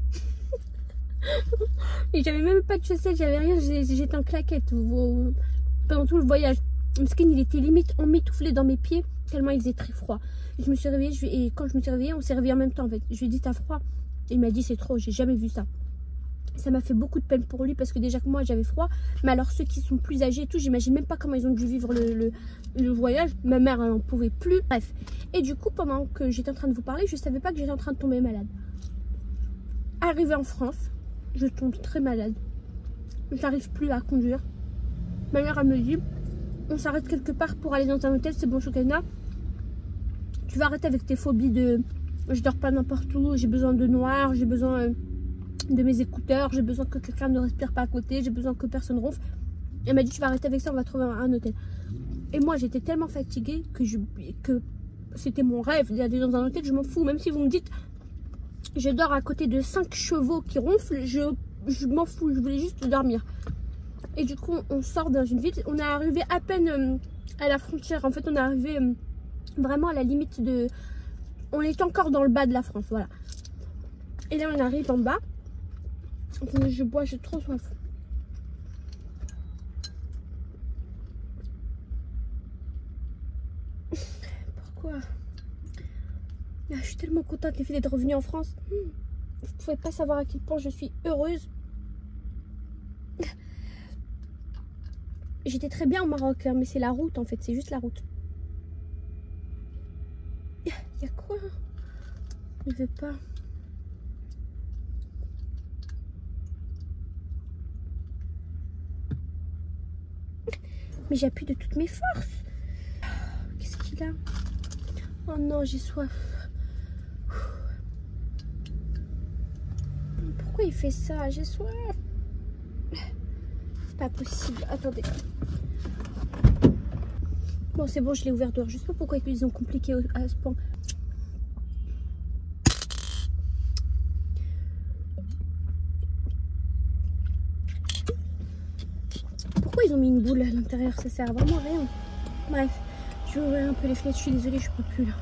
[SPEAKER 1] Et j'avais même pas de chaussettes, j'avais rien, j'étais en claquette pendant tout le voyage. Mskine, il était limite emmitouflé dans mes pieds tellement il faisait très froid. Je me suis réveillée, et quand je me suis réveillée, on s'est réveillés en même temps en fait. Je lui ai dit, t'as froid? Il m'a dit, c'est trop, j'ai jamais vu ça. Ça m'a fait beaucoup de peine pour lui parce que déjà que moi j'avais froid, mais alors ceux qui sont plus âgés et tout, j'imagine même pas comment ils ont dû vivre le voyage. Ma mère, elle en pouvait plus. Bref. Et du coup, pendant que j'étais en train de vous parler, je savais pas que j'étais en train de tomber malade. Arrivée en France, je tombe très malade. J'arrive plus à conduire. Ma mère, elle me dit, on s'arrête quelque part pour aller dans un hôtel, c'est bon, Chokana. Tu vas arrêter avec tes phobies de je dors pas n'importe où, j'ai besoin de noir, j'ai besoin de mes écouteurs, j'ai besoin que quelqu'un ne respire pas à côté, j'ai besoin que personne ronfle. Elle m'a dit, tu vas arrêter avec ça, on va trouver un hôtel. Et moi, j'étais tellement fatiguée que c'était mon rêve d'aller dans un hôtel, je m'en fous. Même si vous me dites, je dors à côté de 5 chevaux qui ronflent, je m'en fous, je voulais juste dormir. Et du coup, on sort dans une ville, on est arrivé à peine à la frontière. En fait, on est arrivé vraiment à la limite de... On est encore dans le bas de la France, voilà. Et là, on arrive en bas. Je bois, j'ai trop soif. Pourquoi? Je suis tellement contente, les filles, d'être revenue en France. Vous ne pouvez pas savoir à quel point je suis heureuse. J'étais très bien au Maroc, mais c'est la route en fait, c'est juste la route. Il y a quoi? Je ne veux pas. Mais j'appuie de toutes mes forces. Qu'est-ce qu'il a? Oh non, j'ai soif. Pourquoi il fait ça? J'ai soif. C'est pas possible. Attendez. Bon, c'est bon, je l'ai ouvert dehors. Je sais pas pourquoi ils ont compliqué à ce point. Pourquoi ils ont mis une boule à l'intérieur? Ça sert vraiment à rien. Bref, je vais ouvrir un peu les fenêtres. Je suis désolée, je peux plus là.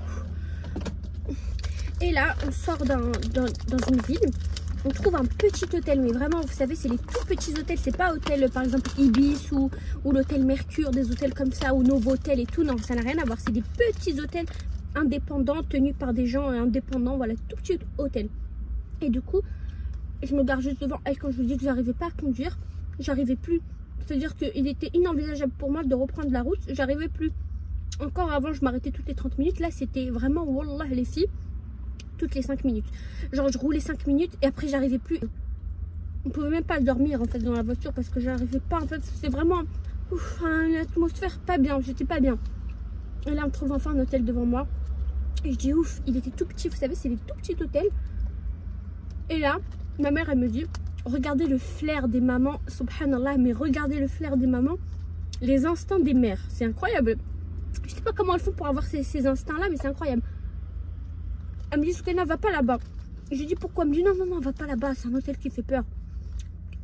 [SPEAKER 1] Et là, on sort dans une ville. On trouve un petit hôtel, mais vraiment, vous savez, c'est les tout petits hôtels. C'est pas hôtel, par exemple, Ibis ou l'hôtel Mercure, des hôtels comme ça, ou Novotel et tout. Non, ça n'a rien à voir. C'est des petits hôtels indépendants, tenus par des gens indépendants. Voilà, tout petit hôtel. Et du coup, je me gare juste devant elle quand je vous dis que j'arrivais pas à conduire. J'arrivais plus. C'est-à-dire qu'il était inenvisageable pour moi de reprendre la route. J'arrivais plus. Encore avant, je m'arrêtais toutes les 30 minutes. Là, c'était vraiment, wallah, les filles, toutes les 5 minutes. Genre, je roulais 5 minutes et après, j'arrivais plus. On pouvait même pas dormir, en fait, dans la voiture parce que j'arrivais pas. En fait, c'était vraiment une atmosphère pas bien. J'étais pas bien. Et là, on trouve enfin un hôtel devant moi. Et je dis, ouf, il était tout petit. Vous savez, c'est les tout petits hôtels. Et là, ma mère, elle me dit, regardez le flair des mamans. Subhanallah, mais regardez le flair des mamans. Les instincts des mères. C'est incroyable. Je sais pas comment elles font pour avoir ces instincts-là, mais c'est incroyable. Elle me dit, Soukena, va pas là-bas. Je lui dis, pourquoi? Elle me dit, non, va pas là-bas, c'est un hôtel qui fait peur.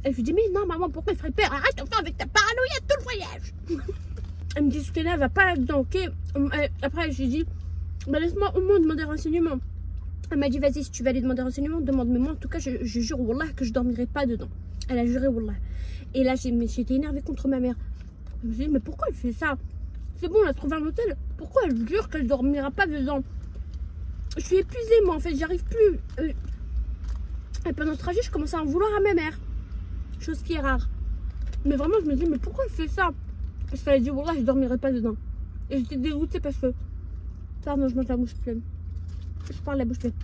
[SPEAKER 1] Et je lui dis, mais non, maman, pourquoi il ferait peur? Arrête de faire avec ta paranoïa tout le voyage. Elle me dit, ce qu'elle va pas là-dedans, ok? Après, je lui dis, bah, laisse-moi au moins demander renseignement. Elle m'a dit, vas-y, si tu veux aller demander renseignement, demande. Mais moi, en tout cas, je jure, wallah, que je dormirai pas dedans. Elle a juré, wallah. Et là, j'étais énervée contre ma mère. Je me suis dit, mais pourquoi elle fait ça? C'est bon, on a trouvé un hôtel. Pourquoi elle jure qu'elle dormira pas dedans? Je suis épuisée, moi, en fait, j'arrive plus. Et pendant le trajet, je commençais à en vouloir à ma mère. Chose qui est rare. Mais vraiment, je me dis, mais pourquoi elle fait ça? Parce qu'elle a dit, wallah, je dormirai pas dedans. Et j'étais dégoûtée parce que... Pardon, je mange la bouche pleine. Je parle la bouche pleine.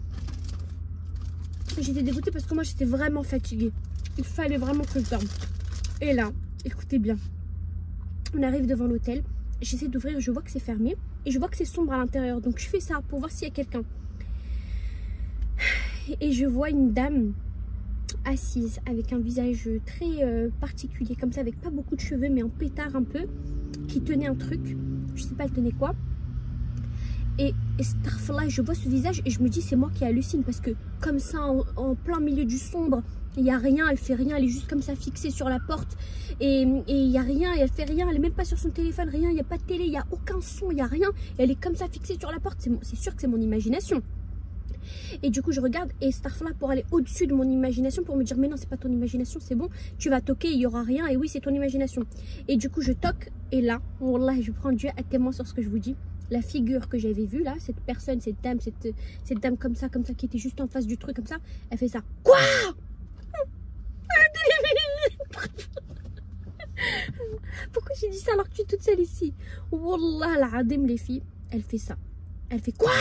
[SPEAKER 1] J'étais dégoûtée parce que moi, j'étais vraiment fatiguée. Il fallait vraiment que je dorme. Et là, écoutez bien. On arrive devant l'hôtel. J'essaie d'ouvrir, je vois que c'est fermé. Et je vois que c'est sombre à l'intérieur. Donc, je fais ça pour voir s'il y a quelqu'un. Et je vois une dame assise avec un visage très particulier. Comme ça, avec pas beaucoup de cheveux, mais en pétard un peu. Qui tenait un truc. Je sais pas, elle tenait quoi. Et starfallah, je vois ce visage et je me dis c'est moi qui hallucine parce que comme ça en plein milieu du sombre, il n'y a rien, elle fait rien, elle est juste comme ça fixée sur la porte et il n'y a rien et elle fait rien, elle est même pas sur son téléphone, rien, il n'y a pas de télé, il n'y a aucun son, il n'y a rien et elle est comme ça fixée sur la porte, c'est sûr que c'est mon imagination. Et du coup je regarde et starfallah pour aller au-dessus de mon imagination pour me dire mais non c'est pas ton imagination, c'est bon, tu vas toquer, il n'y aura rien et oui c'est ton imagination. Et du coup je toque et là, wallah je prends Dieu à témoin sur ce que je vous dis. La figure que j'avais vue là, cette personne, cette dame comme ça qui était juste en face du truc comme ça, elle fait ça. Quoi? Pourquoi j'ai dit ça alors que tu es toute seule ici? Wallah l'adem les filles, elle fait ça. Elle fait quoi?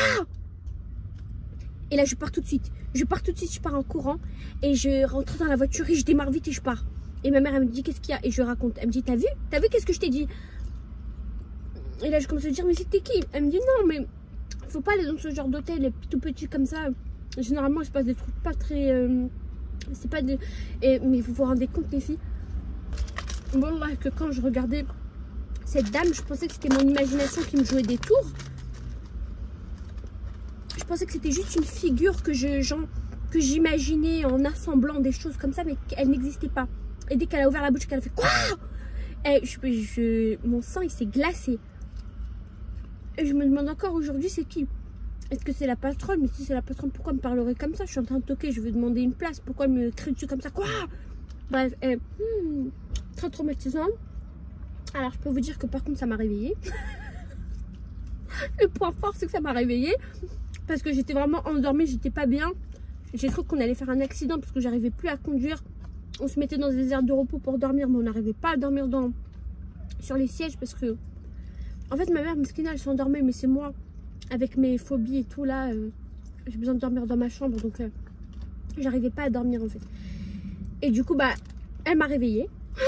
[SPEAKER 1] Et là je pars tout de suite. Je pars en courant et je rentre dans la voiture et je démarre vite et je pars. Et ma mère elle me dit qu'est-ce qu'il y a? Et je raconte. Elle me dit t'as vu qu'est-ce que je t'ai dit? Et là je commence à dire mais c'était qui? Elle me dit non mais faut pas aller dans ce genre d'hôtel tout petit comme ça. Généralement il se passe des trucs pas très c'est pas des... mais vous vous rendez compte les filles? Bon là que quand je regardais cette dame je pensais que c'était mon imagination qui me jouait des tours. Je pensais que c'était juste une figure que j'imaginais en assemblant des choses comme ça mais qu'elle n'existait pas. Et dès qu'elle a ouvert la bouche qu'elle a fait quoi? Et mon sang il s'est glacé. Et je me demande encore aujourd'hui c'est qui? Est-ce que c'est la patronne? Mais si c'est la patronne, pourquoi elle me parlerait comme ça? Je suis en train de toquer, je veux demander une place. Pourquoi elle me crie dessus comme ça? Quoi? Bref, très traumatisant. Alors je peux vous dire que par contre ça m'a réveillée. Le point fort c'est que ça m'a réveillée. Parce que j'étais vraiment endormie, j'étais pas bien. J'ai cru qu'on allait faire un accident parce que j'arrivais plus à conduire. On se mettait dans des aires de repos pour dormir, mais on n'arrivait pas à dormir sur les sièges parce que... En fait, ma mère, Meskina, elle s'endormait, mais c'est moi, avec mes phobies et tout, là, j'ai besoin de dormir dans ma chambre, donc j'arrivais pas à dormir, en fait. Et du coup, bah, elle m'a réveillée.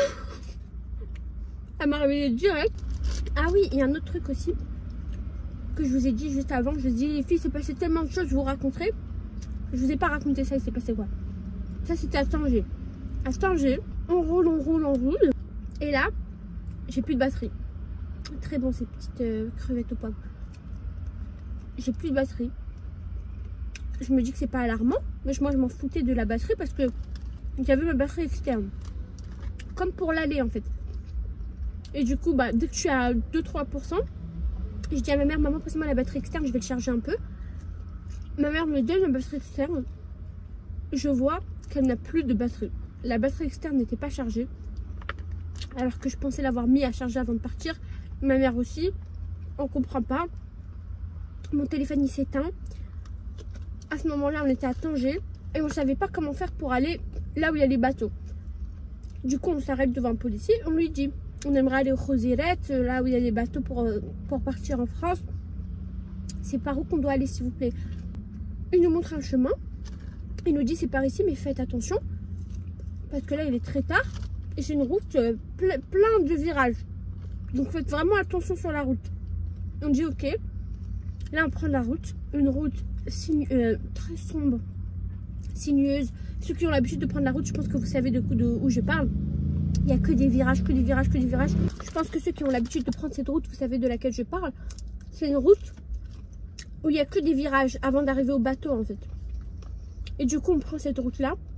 [SPEAKER 1] Elle m'a réveillée direct. Ah oui, il y a un autre truc aussi, que je vous ai dit juste avant. Je vous ai dit, les filles, c'est passé tellement de choses, je vous raconterai. Je vous ai pas raconté ça, il s'est passé quoi? Ça, c'était à Tanger. À Tanger, on roule. Et là, j'ai plus de batterie. Très bon ces petites crevettes au poivre. J'ai plus de batterie. Je me dis que c'est pas alarmant, mais moi je m'en foutais de la batterie parce que j'avais ma batterie externe. Comme pour l'aller en fait. Et du coup, bah, dès que je suis à 2-3%, je dis à ma mère, maman, passe-moi la batterie externe, je vais le charger un peu. Ma mère me donne la batterie externe. Je vois qu'elle n'a plus de batterie. La batterie externe n'était pas chargée. Alors que je pensais l'avoir mis à charger avant de partir. Ma mère aussi. On comprend pas. Mon téléphone il s'éteint. À ce moment-là, on était à Tanger. Et on savait pas comment faire pour aller là où il y a les bateaux. Du coup, on s'arrête devant un policier. On lui dit, on aimerait aller au Rosiret, là où il y a les bateaux pour partir en France. C'est par où qu'on doit aller, s'il vous plaît? Il nous montre un chemin. Il nous dit, c'est par ici, mais faites attention. Parce que là, il est très tard. Et c'est une route plein de virages. Donc faites vraiment attention sur la route. On dit ok. Là on prend la route. Une route très sombre, sinueuse. Ceux qui ont l'habitude de prendre la route, je pense que vous savez de où je parle. Il n'y a que des virages, que des virages, que des virages. Je pense que ceux qui ont l'habitude de prendre cette route, vous savez de laquelle je parle. C'est une route où il n'y a que des virages avant d'arriver au bateau en fait. Et du coup on prend cette route là.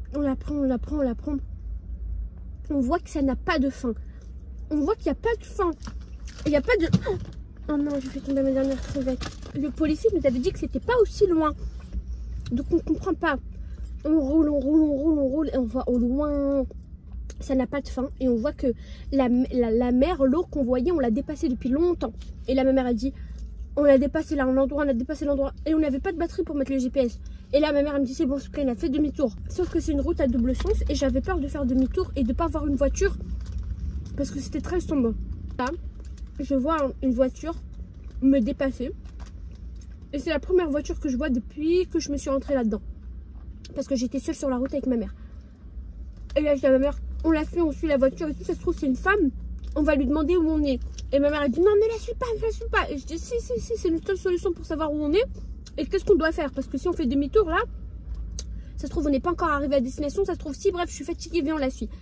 [SPEAKER 1] On la prend, on la prend, on la prend. On voit que ça n'a pas de fin. On voit qu'il n'y a pas de fin. Il n'y a pas de... Oh non, j'ai fait tomber ma dernière crevette. Le policier nous avait dit que c'était pas aussi loin. Donc on comprend pas. On roule, on roule, on roule, on roule. Et on voit au loin... Ça n'a pas de fin. Et on voit que la mer, l'eau qu'on voyait, on l'a dépassée depuis longtemps. Et là, ma mère a dit, on l'a dépassé là, l'endroit, on a dépassé l'endroit. Et on n'avait pas de batterie pour mettre le GPS. Et là, ma mère elle me dit, c'est bon, on a fait demi-tour. Sauf que c'est une route à double sens. Et j'avais peur de faire demi-tour et de ne pas voir une voiture. Parce que c'était très sombre. Là, je vois une voiture me dépasser. Et c'est la première voiture que je vois depuis que je me suis rentrée là-dedans. Parce que j'étais seule sur la route avec ma mère. Et là, je dis à ma mère, on l'a fait, on suit la voiture et tout, ça se trouve c'est une femme, on va lui demander où on est. Et ma mère a dit non, ne la suis pas, ne la suis pas. Et je dis si, c'est une seule solution pour savoir où on est. Et qu'est-ce qu'on doit faire? Parce que si on fait demi-tour là, ça se trouve on n'est pas encore arrivé à destination, ça se trouve si, bref, je suis fatiguée, viens, on la suit.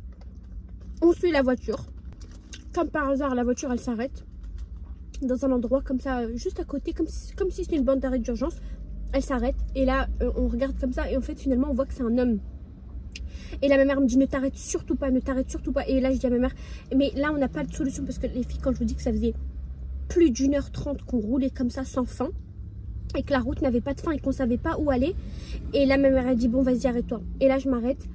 [SPEAKER 1] On suit la voiture. Comme par hasard, la voiture elle s'arrête dans un endroit comme ça, juste à côté, comme si c'était une bande d'arrêt d'urgence. Elle s'arrête et là on regarde comme ça et en fait finalement on voit que c'est un homme. Et là ma mère me dit ne t'arrête surtout pas, ne t'arrête surtout pas. Et là je dis à ma mère, mais là on n'a pas de solution parce que les filles, quand je vous dis que ça faisait plus d'1h30 qu'on roulait comme ça sans fin et que la route n'avait pas de fin et qu'on savait pas où aller. Et là ma mère a dit bon vas-y arrête-toi. Et là je m'arrête.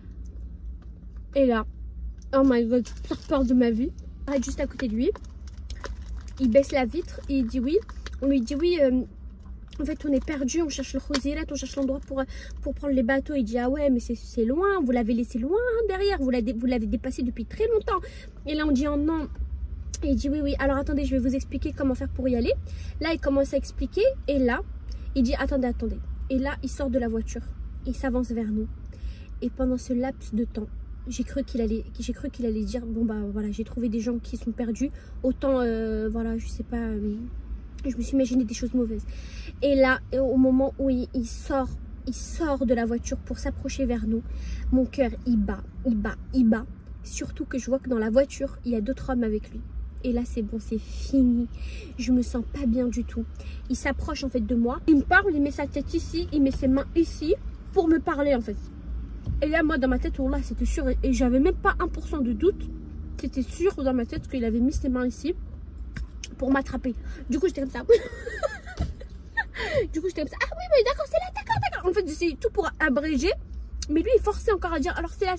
[SPEAKER 1] Et là, oh my god, peur de ma vie. J'arrête juste à côté de lui. Il baisse la vitre et il dit oui. On lui dit oui, en fait on est perdu, on cherche le Khouzirat, on cherche l'endroit pour prendre les bateaux. Il dit ah ouais mais c'est loin, vous l'avez laissé loin derrière, vous l'avez dépassé depuis très longtemps. Et là on dit oh non. Et il dit oui alors attendez, je vais vous expliquer comment faire pour y aller. Là il commence à expliquer et là il dit attendez. Et là il sort de la voiture, il s'avance vers nous. Et pendant ce laps de temps, j'ai cru qu'il allait dire bon bah voilà, j'ai trouvé des gens qui sont perdus, autant voilà, je sais pas, je me suis imaginé des choses mauvaises. Et là, au moment où il sort de la voiture pour s'approcher vers nous, mon cœur il bat. Surtout que je vois que dans la voiture il y a d'autres hommes avec lui. Et là c'est bon, c'est fini, je me sens pas bien du tout. Il s'approche en fait de moi, il me parle, il met sa tête ici, il met ses mains ici pour me parler en fait. Et là moi dans ma tête, oh là c'était sûr, et j'avais même pas 1% de doute, c'était sûr dans ma tête qu'il avait mis ses mains ici pour m'attraper. Du coup j'étais comme ça. Ah oui mais d'accord, c'est là, d'accord. En fait j'essayais tout pour abréger, mais lui il forçait encore à dire alors c'est là.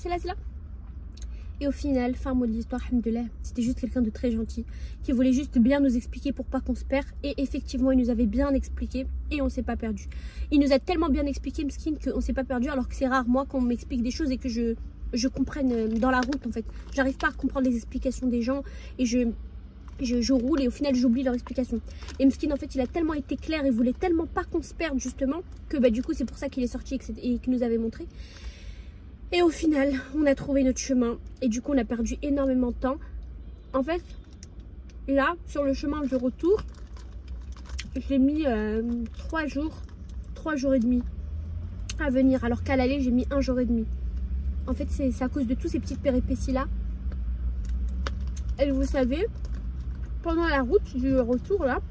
[SPEAKER 1] Et au final, fin mot de l'histoire, alhamdoulilah, c'était juste quelqu'un de très gentil qui voulait juste bien nous expliquer pour pas qu'on se perde. Et effectivement, il nous avait bien expliqué et on s'est pas perdu. Il nous a tellement bien expliqué, Mskin, qu'on s'est pas perdu, alors que c'est rare, moi, qu'on m'explique des choses et que je comprenne dans la route, en fait. J'arrive pas à comprendre les explications des gens et je roule et au final, j'oublie leur explication. Et Mskin, en fait, il a tellement été clair, il voulait tellement pas qu'on se perde, justement, que bah, du coup, c'est pour ça qu'il est sorti et qu'il nous avait montré. Et au final, on a trouvé notre chemin. Et du coup, on a perdu énormément de temps. En fait, là, sur le chemin de retour, j'ai mis 3 jours et demi à venir. Alors qu'à l'aller, j'ai mis 1 jour et demi. En fait, c'est à cause de toutes ces petites péripéties-là. Et vous savez, pendant la route du retour, là,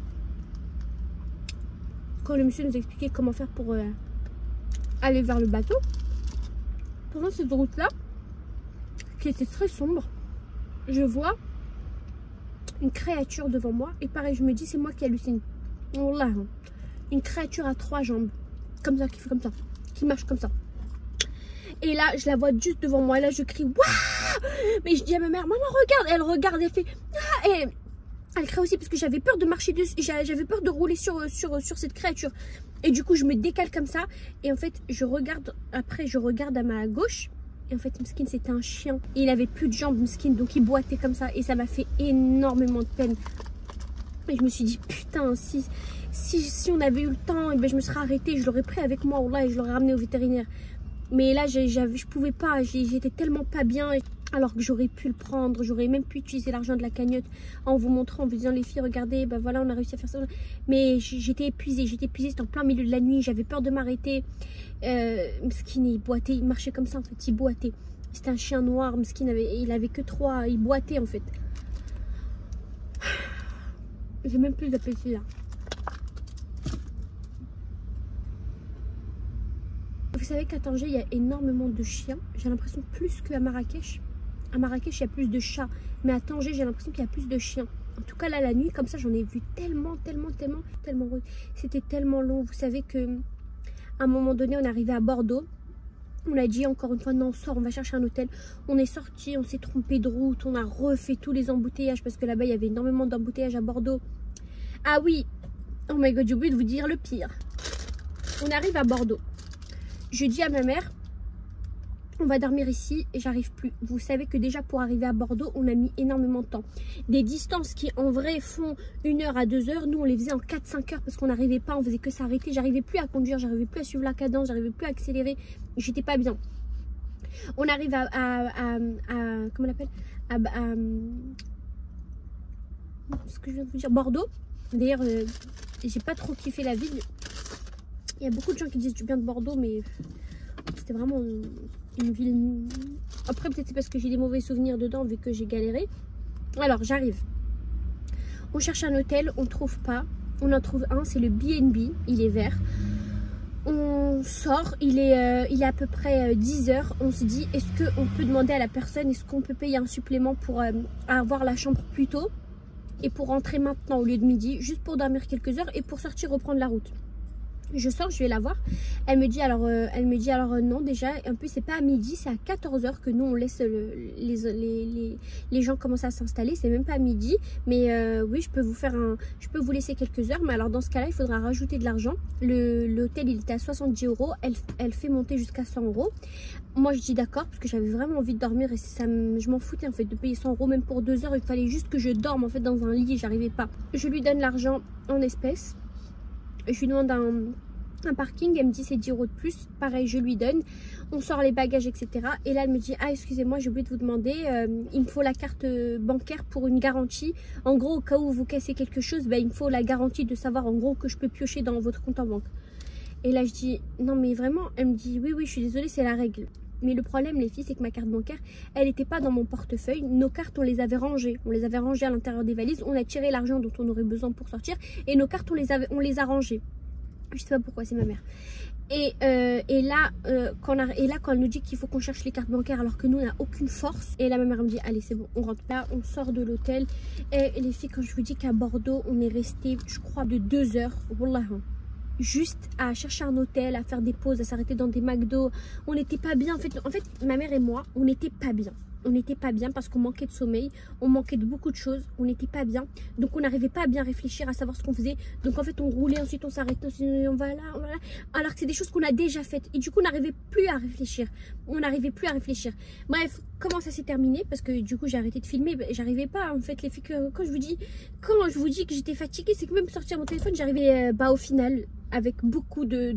[SPEAKER 1] quand le monsieur nous expliquait comment faire pour aller vers le bateau, pendant cette route-là, qui était très sombre, je vois une créature devant moi. Et pareil, je me dis, c'est moi qui hallucine. Wallah, une créature à 3 jambes. Comme ça, qui fait comme ça. Qui marche comme ça. Et là, je la vois juste devant moi. Et là, je crie, waouh! Mais je dis à ma mère, maman, regarde. Elle regarde, elle fait, ah! Et elle crie aussi parce que j'avais peur de marcher dessus. J'avais peur de rouler sur cette créature. Et du coup, je me décale comme ça. Et en fait, je regarde à ma gauche. Et en fait, Mskin, c'était un chien. Et il avait plus de jambes, Mskin. Donc, il boitait comme ça. Et ça m'a fait énormément de peine. Et je me suis dit, putain, si on avait eu le temps, et ben, je me serais arrêtée. Je l'aurais pris avec moi, là, et je l'aurais ramené au vétérinaire. Mais là, je pouvais pas. J'étais tellement pas bien. Alors que j'aurais pu le prendre, j'aurais même pu utiliser l'argent de la cagnotte en vous montrant, en vous disant les filles, regardez, ben voilà, on a réussi à faire ça. Mais j'étais épuisée, c'était en plein milieu de la nuit, j'avais peur de m'arrêter. Mskin, il boitait, il marchait comme ça en fait, il boitait. C'était un chien noir, Mskin, il avait que 3, il boitait en fait. J'ai même plus d'appétit là. Vous savez qu'à Tanger, il y a énormément de chiens. J'ai l'impression plus qu'à Marrakech. À Marrakech, il y a plus de chats. Mais à Tanger, j'ai l'impression qu'il y a plus de chiens. En tout cas, là, la nuit, comme ça, j'en ai vu tellement. C'était tellement long. Vous savez que à un moment donné, on est arrivé à Bordeaux. On a dit encore une fois, non, on sort, on va chercher un hôtel. On est sorti, on s'est trompé de route. On a refait tous les embouteillages parce que là-bas, il y avait énormément d'embouteillages à Bordeaux. Ah oui, oh my god, j'ai oublié de vous dire le pire. On arrive à Bordeaux. Je dis à ma mère, on va dormir ici et j'arrive plus. Vous savez que déjà pour arriver à Bordeaux, on a mis énormément de temps. Des distances qui en vrai font 1 heure à 2 heures, nous on les faisait en 4-5 heures parce qu'on n'arrivait pas, on faisait que s'arrêter. J'arrivais plus à conduire, j'arrivais plus à suivre la cadence, j'arrivais plus à accélérer. J'étais pas bien. On arrive comment on appelle, ce que je viens de vous dire, Bordeaux. D'ailleurs, j'ai pas trop kiffé la ville. Il y a beaucoup de gens qui disent du bien de Bordeaux, mais c'était vraiment une ville... Après, peut-être c'est parce que j'ai des mauvais souvenirs dedans, vu que j'ai galéré. Alors, j'arrive. On cherche un hôtel, on ne trouve pas. On en trouve un, c'est le B&B, il est vert. On sort, il est à peu près 10 h. On se dit, est-ce qu'on peut demander à la personne, est-ce qu'on peut payer un supplément pour avoir la chambre plus tôt et pour rentrer maintenant au lieu de midi, juste pour dormir quelques heures et pour sortir reprendre la route. Je sors, je vais la voir. Elle me dit alors non déjà. En plus c'est pas à midi, c'est à 14 h que nous on laisse les gens commencer à s'installer. C'est même pas à midi. Mais oui, je peux vous laisser quelques heures. Mais alors dans ce cas-là, il faudra rajouter de l'argent. L'hôtel il était à 70 €. Elle fait monter jusqu'à 100 €. Moi je dis d'accord parce que j'avais vraiment envie de dormir et je m'en foutais en fait de payer 100 € même pour 2 heures. Il fallait juste que je dorme en fait dans un lit. J'arrivais pas. Je lui donne l'argent en espèces. Je lui demande un parking, elle me dit c'est 10 € de plus, pareil je lui donne, on sort les bagages etc. Et là elle me dit ah excusez-moi j'ai oublié de vous demander, il me faut la carte bancaire pour une garantie, en gros au cas où vous cassez quelque chose, ben, il me faut la garantie de savoir en gros que je peux piocher dans votre compte en banque. Et là je dis non mais vraiment, elle me dit oui je suis désolée c'est la règle. Mais le problème les filles c'est que ma carte bancaire elle n'était pas dans mon portefeuille, nos cartes on les avait rangées à l'intérieur des valises, on a tiré l'argent dont on aurait besoin pour sortir et nos cartes on les a rangées. Je sais pas pourquoi, c'est ma mère. Et là quand elle nous dit qu'il faut qu'on cherche les cartes bancaires alors que nous on n'a aucune force, et là ma mère me dit allez c'est bon on rentre. Là on sort de l'hôtel et les filles, quand je vous dis qu'à Bordeaux on est resté je crois de 2 heures, wallah, juste à chercher un hôtel, à faire des pauses, à s'arrêter dans des McDo. On n'était pas bien en fait ma mère et moi on n'était pas bien. On n'était pas bien parce qu'on manquait de sommeil, on manquait de beaucoup de choses, on n'était pas bien. Donc on n'arrivait pas à bien réfléchir, à savoir ce qu'on faisait. Donc en fait on roulait, ensuite on s'arrêtait, on va là. Alors que c'est des choses qu'on a déjà faites. Et du coup on n'arrivait plus à réfléchir. Bref, comment ça s'est terminé? Parce que du coup j'ai arrêté de filmer, j'arrivais pas en fait les filles. Quand je vous dis que j'étais fatiguée, c'est que même sortir mon téléphone, j'arrivais au final avec beaucoup de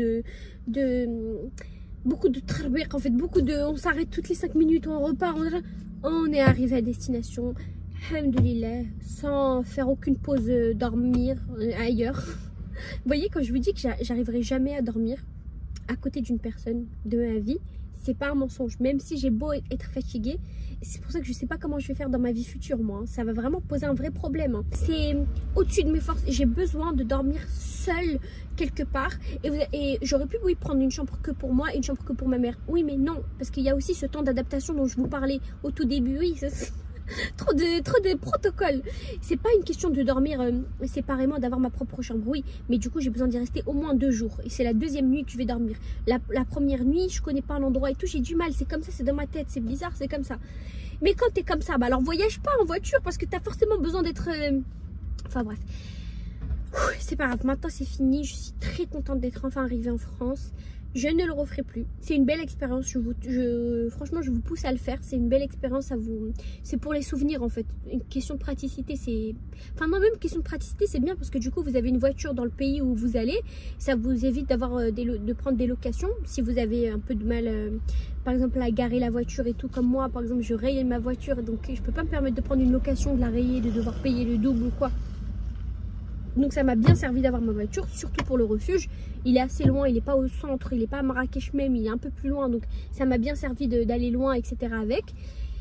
[SPEAKER 1] tarbir, en fait, on s'arrête toutes les 5 minutes, on repart, on est arrivé à destination, alhamdoulilah, sans faire aucune pause dormir ailleurs. Vous voyez, quand je vous dis que j'arriverai jamais à dormir à côté d'une personne de ma vie, c'est pas un mensonge, même si j'ai beau être fatiguée. C'est pour ça que je sais pas comment je vais faire dans ma vie future moi, ça va vraiment poser un vrai problème. C'est au-dessus de mes forces, j'ai besoin de dormir seule quelque part et j'aurais pu prendre une chambre que pour moi et une chambre que pour ma mère. Oui mais non, parce qu'il y a aussi ce temps d'adaptation dont je vous parlais au tout début. Oui, ça, trop de protocoles. C'est pas une question de dormir séparément, d'avoir ma propre chambre, oui, mais du coup j'ai besoin d'y rester au moins 2 jours et c'est la 2e nuit que je vais dormir. La première nuit je connais pas l'endroit et tout, j'ai du mal, c'est comme ça, c'est dans ma tête, c'est bizarre, c'est comme ça. Mais quand t'es comme ça, alors voyage pas en voiture parce que t'as forcément besoin d'être enfin bref, c'est pas grave, maintenant c'est fini, je suis très contente d'être enfin arrivée en France. Je ne le referai plus. C'est une belle expérience. Franchement, je vous pousse à le faire. C'est une belle expérience à vous. C'est pour les souvenirs en fait. Une question de praticité, c'est. Enfin non, même question de praticité, c'est bien parce que du coup, vous avez une voiture dans le pays où vous allez. Ça vous évite de prendre des locations. Si vous avez un peu de mal, par exemple, à garer la voiture et tout, comme moi, par exemple, je raye ma voiture, donc je peux pas me permettre de prendre une location, de la rayer, de devoir payer le double ou quoi. Donc ça m'a bien servi d'avoir ma voiture, surtout pour le refuge. Il est assez loin, il n'est pas au centre, il n'est pas à Marrakech même, il est un peu plus loin. Donc ça m'a bien servi d'aller loin, etc. avec.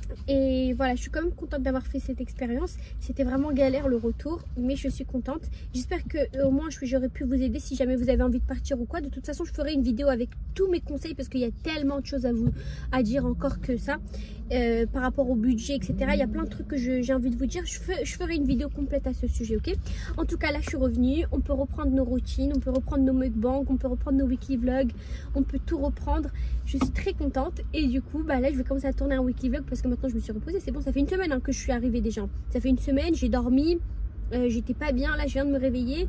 [SPEAKER 1] Et voilà, je suis quand même contente d'avoir fait cette expérience. C'était vraiment galère le retour, mais je suis contente. J'espère que au moins j'aurais pu vous aider si jamais vous avez envie de partir ou quoi. De toute façon, je ferai une vidéo avec tous mes conseils parce qu'il y a tellement de choses à dire encore que ça. Par rapport au budget, etc. Il y a plein de trucs que j'ai envie de vous dire. Je ferai une vidéo complète à ce sujet, ok? En tout cas, là, je suis revenue. On peut reprendre nos routines, on peut reprendre nos mukbangs, on peut reprendre nos weekly vlogs, on peut tout reprendre. Je suis très contente. Et du coup, bah là, je vais commencer à tourner un weekly vlog parce que maintenant, je me suis reposée. C'est bon, ça fait une semaine que je suis arrivée déjà. Ça fait une semaine, j'ai dormi. J'étais pas bien. Là, je viens de me réveiller.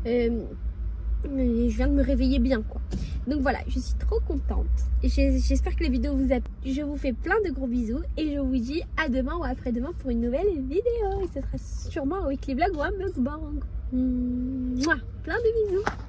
[SPEAKER 1] Je viens de me réveiller bien, quoi. Donc voilà, je suis trop contente. J'espère que la vidéo vous a plu. Je vous fais plein de gros bisous et je vous dis à demain ou après-demain pour une nouvelle vidéo. Et ce sera sûrement un weekly vlog ou un mukbang. Mouah, plein de bisous.